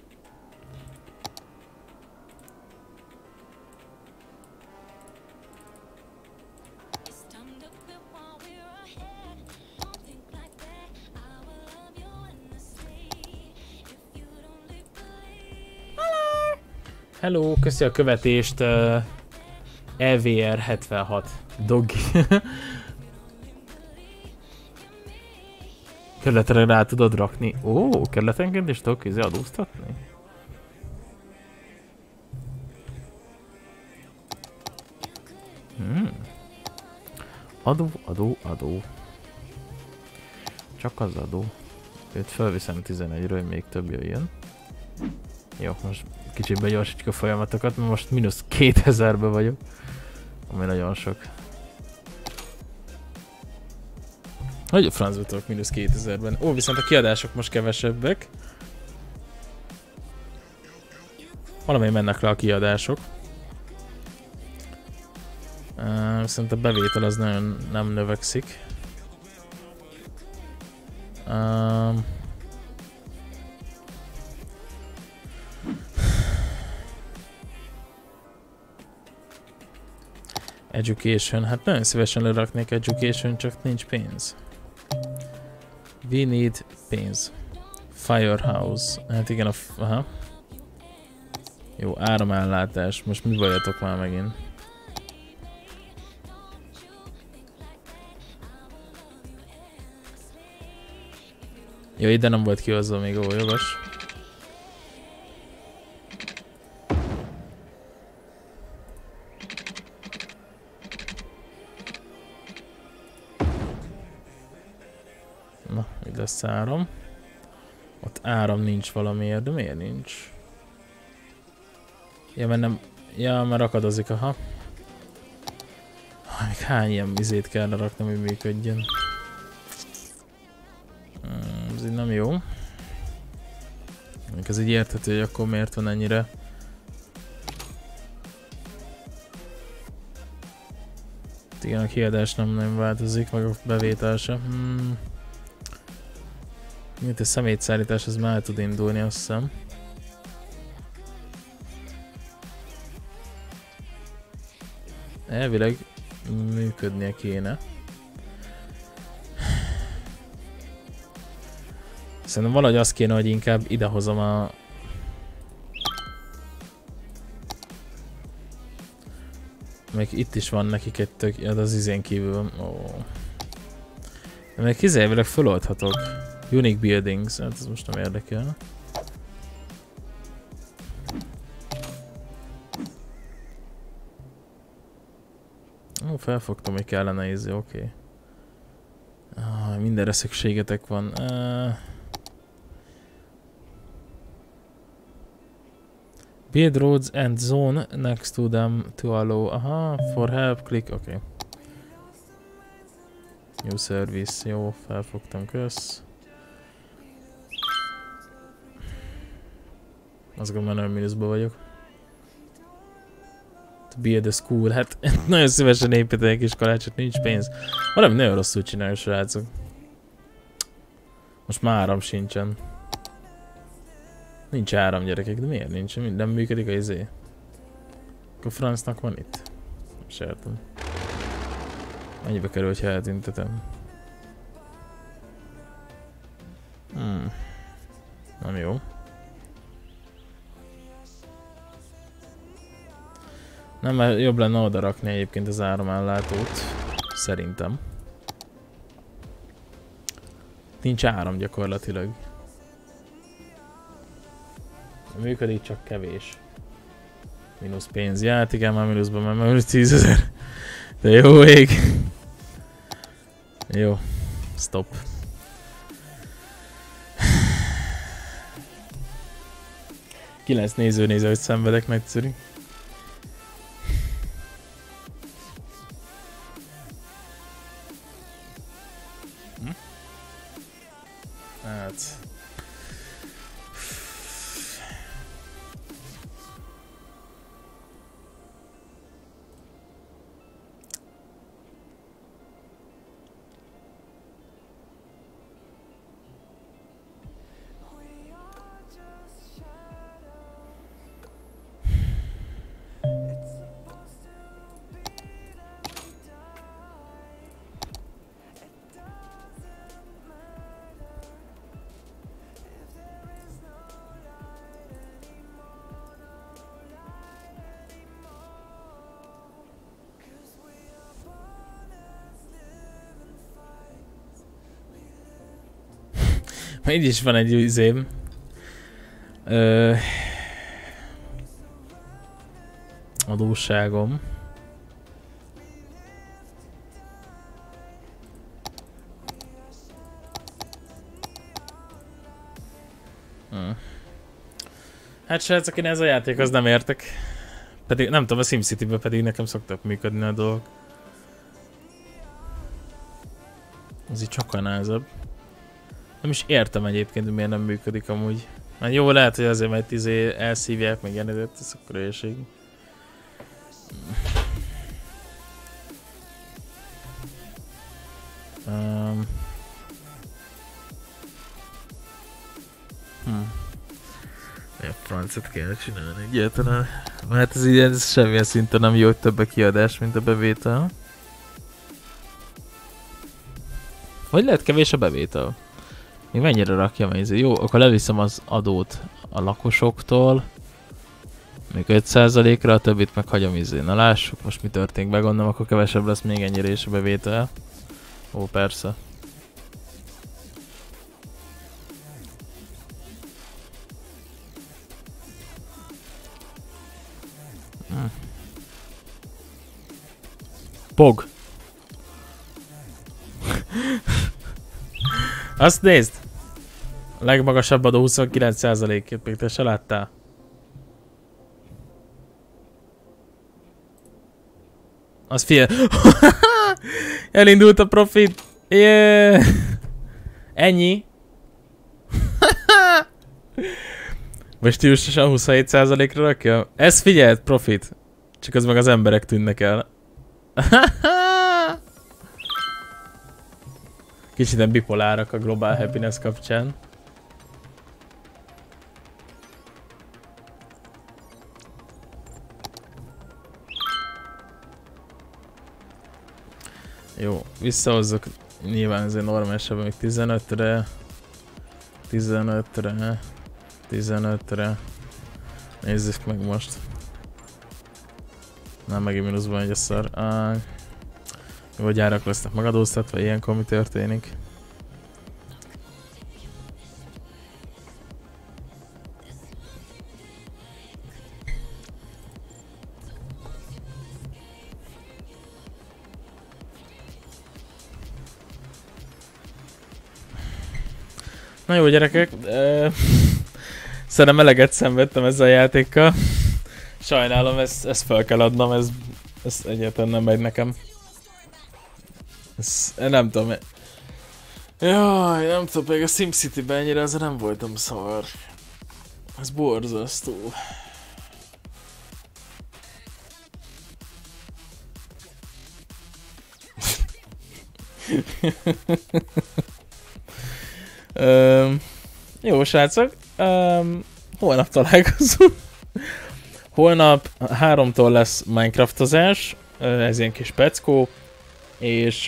Hello, köszi a követést, EVR76 Doggy. Kerületre rá tudod rakni. Ó, kerületenként is tudok adóztatni? Adó. Csak az adó. Őt felviszem 11-ről, hogy még több jöjjön. Jó, most kicsit begyorsítjuk a folyamatokat, mert most mínusz 2000-be vagyok. Ami nagyon sok. Hogy a francba tudok mínusz 2000-ben? Ó, viszont a kiadások most kevesebbek. Valamely mennek le a kiadások. Viszont a bevétel az nagyon nem növekszik. Education, hát nagyon szívesen leraknék Education, csak nincs pénz. We need pénz. Firehouse, hát igen, aha. Jó, áramellátás, most mi bajatok már megint? Jó, ide nem volt kihozva még, ó, jogos. Na, itt lesz áram. Ott áram nincs valamiért, de miért nincs? Ja, mert nem... Ja, mert akadozik, aha. Még hány ilyen vizét kellene rakni, hogy működjön. Ez így nem jó. Ez így érthető, hogy akkor miért van ennyire. Igen, a kiadás nem változik, meg a bevétel sem. Mint a szemétszállítás, az már tud indulni, azt hiszem. Elvileg működnie kéne. Szerintem valahogy az kéne, hogy inkább idehozom a... Még itt is van nekik egy tök... Ja, az izén kívül. Oh. De még elvileg feloldhatok. Unique buildings, hát ez most nem érdekel. Ó, felfogtam, hogy kellene ízni, oké. Mindenre szükségetek van. Build roads and zone next to them to allow. Aha, for help, click, oké. New service, jó, felfogtam, kösz. Azt gondolom, nagyon mínuszban vagyok. To build a school, hát nagyon szívesen építenek iskolát, csak nincs pénz. Valami nagyon rosszul csinálja, srácok. Most már áram sincsen. Nincs áram, gyerekek, de miért nincs? Nem működik a izé. Akkor francnak van itt? Nem is értem. Mennyibe kerül, hogyha eltüntetem? Nem jó. Nem, mert jobb lenne oda rakni egyébként az áramellátót. Szerintem. Nincs áram gyakorlatilag. Működik, csak kevés. Mínusz pénz. Ja, hát igen, már mínuszban, mert már mínusz 10 000. De jó ég. Jó. Stop. Kilenc néző néző, hogy szenvedek, nagyszerű. Hát... Így is van egy üzém. Adósságom. Hát srácok, én ez a játék, az nem értek. Pedig nem tudom, a SimCity-ben pedig nekem szoktak működni a dolgok. Ez így sokkal nehezebb. Nem is értem egyébként, hogy miért nem működik amúgy. Hát jó, lehet, hogy azért, mert elszívják meg ilyeneket, ez akkor hülyeség. Milyen francot kell csinálni egyáltalán? Hát ez ilyen semmilyen szinten nem jó, hogy több a kiadás, mint a bevétel. Vagy lehet kevés a bevétel? Még mennyire rakjam ez? Jó, akkor leviszem az adót a lakosoktól. Még 5%-ra, a többit meghagyom izén. Na lássuk most mi történik, begondolom, akkor kevesebb lesz még ennyire is a bevétel. Ó, persze. Pog. Azt nézd! A legmagasabb adó 29%-ét még te se láttál? Az figyelj. Elindult a profit. Yeah. Ennyi. Most stílusosan 27%-ra rakja? Ez figyeld, profit. Csak az meg az emberek tűnnek el. Kicsit nem bipolárak a Global Happiness kapcsán. Jó, visszahozzuk. Nyilván ezért normálisabb, még 15-re. 15-re. 15-re. Nézzük meg most. Nem, megint mínuszban megy a szar. Jó, hogy árak lesznek megadóztatva, ilyenkor mi történik? Na jó gyerekek, szerintem eleget szenvedtem ezzel a játékkal. Sajnálom, ezt fel kell adnom, ez egyáltalán nem megy nekem. Nem tudom. Jaj, nem tudom, pedig a SimCity-ben ennyire ezzel nem voltam szar. Ez borzasztó. Jó srácok, holnap találkozunk. Holnap 3-tól lesz Minecraftozás, ez ilyen kis peckó, és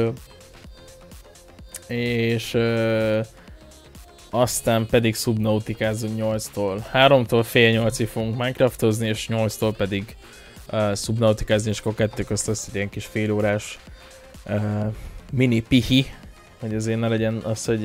aztán pedig Subnauticázunk 8-tól. 3-tól fél 8-ig fogunk Minecraftozni, és 8-tól pedig Subnautikázni, és akkor 2 közt lesz egy ilyen kis félórás mini pihi, hogy azért ne legyen az, hogy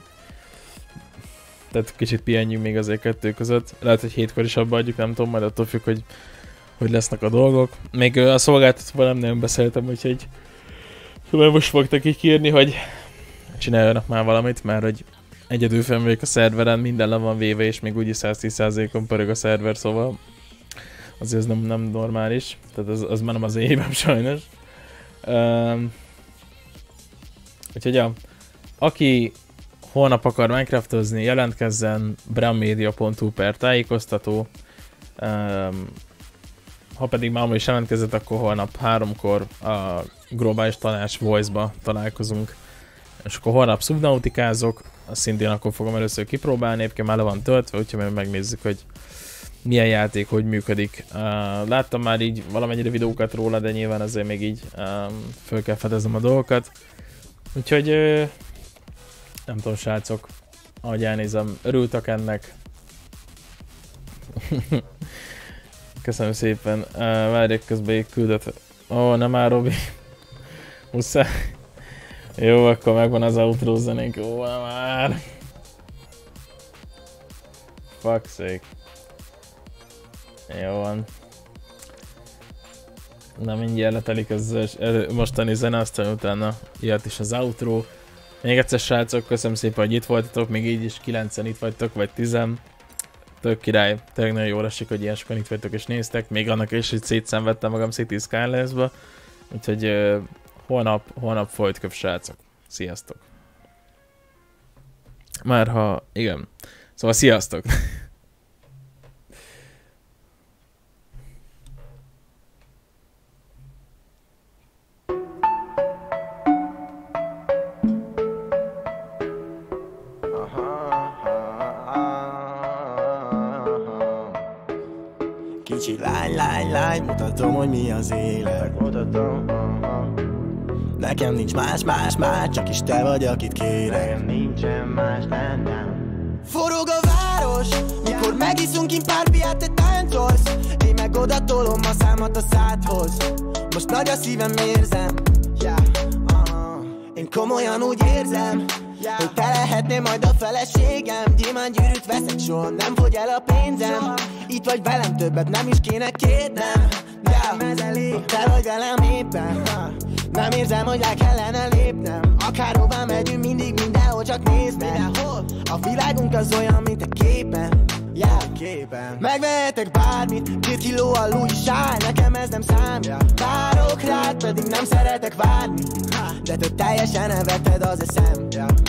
tehát kicsit pihenjünk még azért 2 között. Lehet, hogy 7-kor is abba adjuk, nem tudom, majd attól függ, hogy lesznek a dolgok. Még a szolgáltatóval nem nagyon beszéltem, úgyhogy most fogtak így kírni, hogy csináljanak már valamit, mert hogy egyedül fenn vagyok a szerveren, minden le van véve, és még úgyis 110%-on pörög a szerver, szóval azért ez nem normális. Tehát az már nem az én hibám sajnos. Úgyhogy ja, aki holnap akar Minecraftozni, jelentkezzen brammedia.hu/tájékoztató. Ha pedig már is jelentkezett, akkor holnap 3-kor a globális tanács Voice-ba találkozunk. És akkor holnap Subnauticázok, azt szintén akkor fogom először kipróbálni, egyébként már le van töltve, úgyhogy megnézzük, hogy milyen játék, hogy működik. Láttam már így valamennyire videókat róla, de nyilván azért még így föl kell fedeznem a dolgokat. Úgyhogy nem tudom, srácok, ahogy elnézem, örültek ennek. Köszönöm szépen. Várjék, közben így küldött. Ó, nem már, Robi. Muszáj. Jó, akkor megvan az outro zenénk. Ó, nem már. Fuck's sake. Jó van. Na, mindjárt letelik az mostani zene, aztán utána ilyet is az outro. Még egyszer, srácok, köszönöm szépen, hogy itt voltatok, még így is 9-en itt vagytok, vagy 10. Tök király, tényleg nagyon jól esik, hogy ilyen sokan itt vagytok és néztek, még annak is, hogy szétszenvedtem magam City Skylines-ba. Úgyhogy holnap folytköv, srácok. Sziasztok! Márha, igen. Szóval sziasztok! Kicsi lány, mutatom, hogy mi az élet. Nekem nincs más, csak is te vagy, akit kérek. Nekem nincsen más, nem. Forog a város, mikor megiszunk impárpiát, te táncolsz. Én meg odatolom a számat a szádhoz. Most nagy a szívem, érzem. Én komolyan úgy érzem, hogy te lehetnél majd a feleségem. Gyémántgyűrűt veszek, soha nem fogy el a pénzem. Itt vagy velem, többet nem is kéne kérnem. Nekem ez elég, te vagy velem éppen. Nem érzem, hogy rá kellene lépnem. Akárhová megyünk, mindig mindenhol csak nézd meg. A világunk az olyan, mint a képen. jelképen. Megvehetek bármit, 2 kilóval úgyis áll, nekem ez nem számít. Várok rád, pedig nem szeretek várni, de te teljesen elvetted az eszem.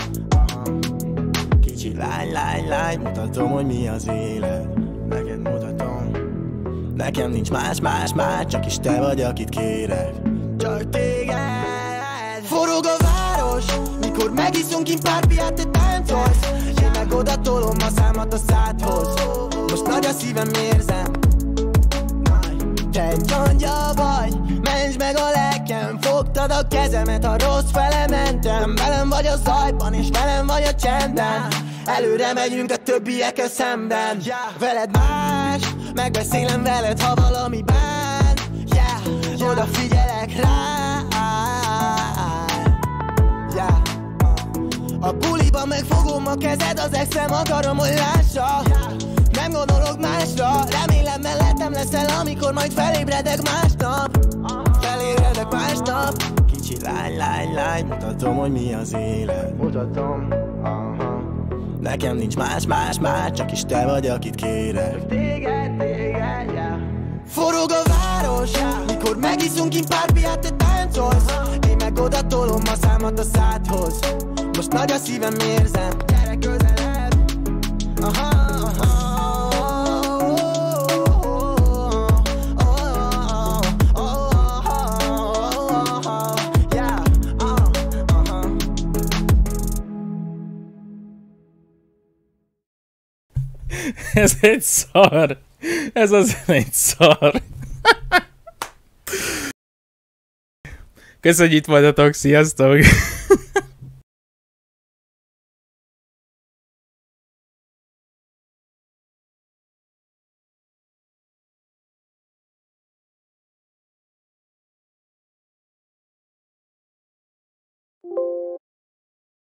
Kicsi lány, mutatom, hogy mi az élet. Neked mutatom. Nekem nincs más, csak is te vagy, akit kérek. Csak téged. Forog a város, mikor megiszunk kint pár piát, te táncolsz. Én meg oda tolom a számat a szádhoz. Most nagy a szívem, érzem. Te egy angya vagy, mentsd meg a lelkem. Fogtad a kezemet, ha rossz fele mentem. Velem vagy a zajban, és velem vagy a csendben. Előre megyünk a többiekkel szemben. Veled más, megbeszélem veled, ha valami bán. Oda figyelek rá. A buliban megfogom a kezed, az exem akarom, hogy lássa. Nem gondolok másra, remélem mellettem leszel, amikor majd felébredek másnap. Felébredek másnap. Kicsi lány, mutatom, hogy mi az élet. Mutatom, nekem nincs más, csak is te vagy, akit kérek. Téged, Forog a város, mikor megiszunk kint pár piát, te táncolsz. Én meg oda tolom a számat a szádhoz. Most nagy a szívem, érzem. Gyere közelebb. Ez egy szar. Ez az egy szar. Köszönjük, itt voltatok, sziasztok!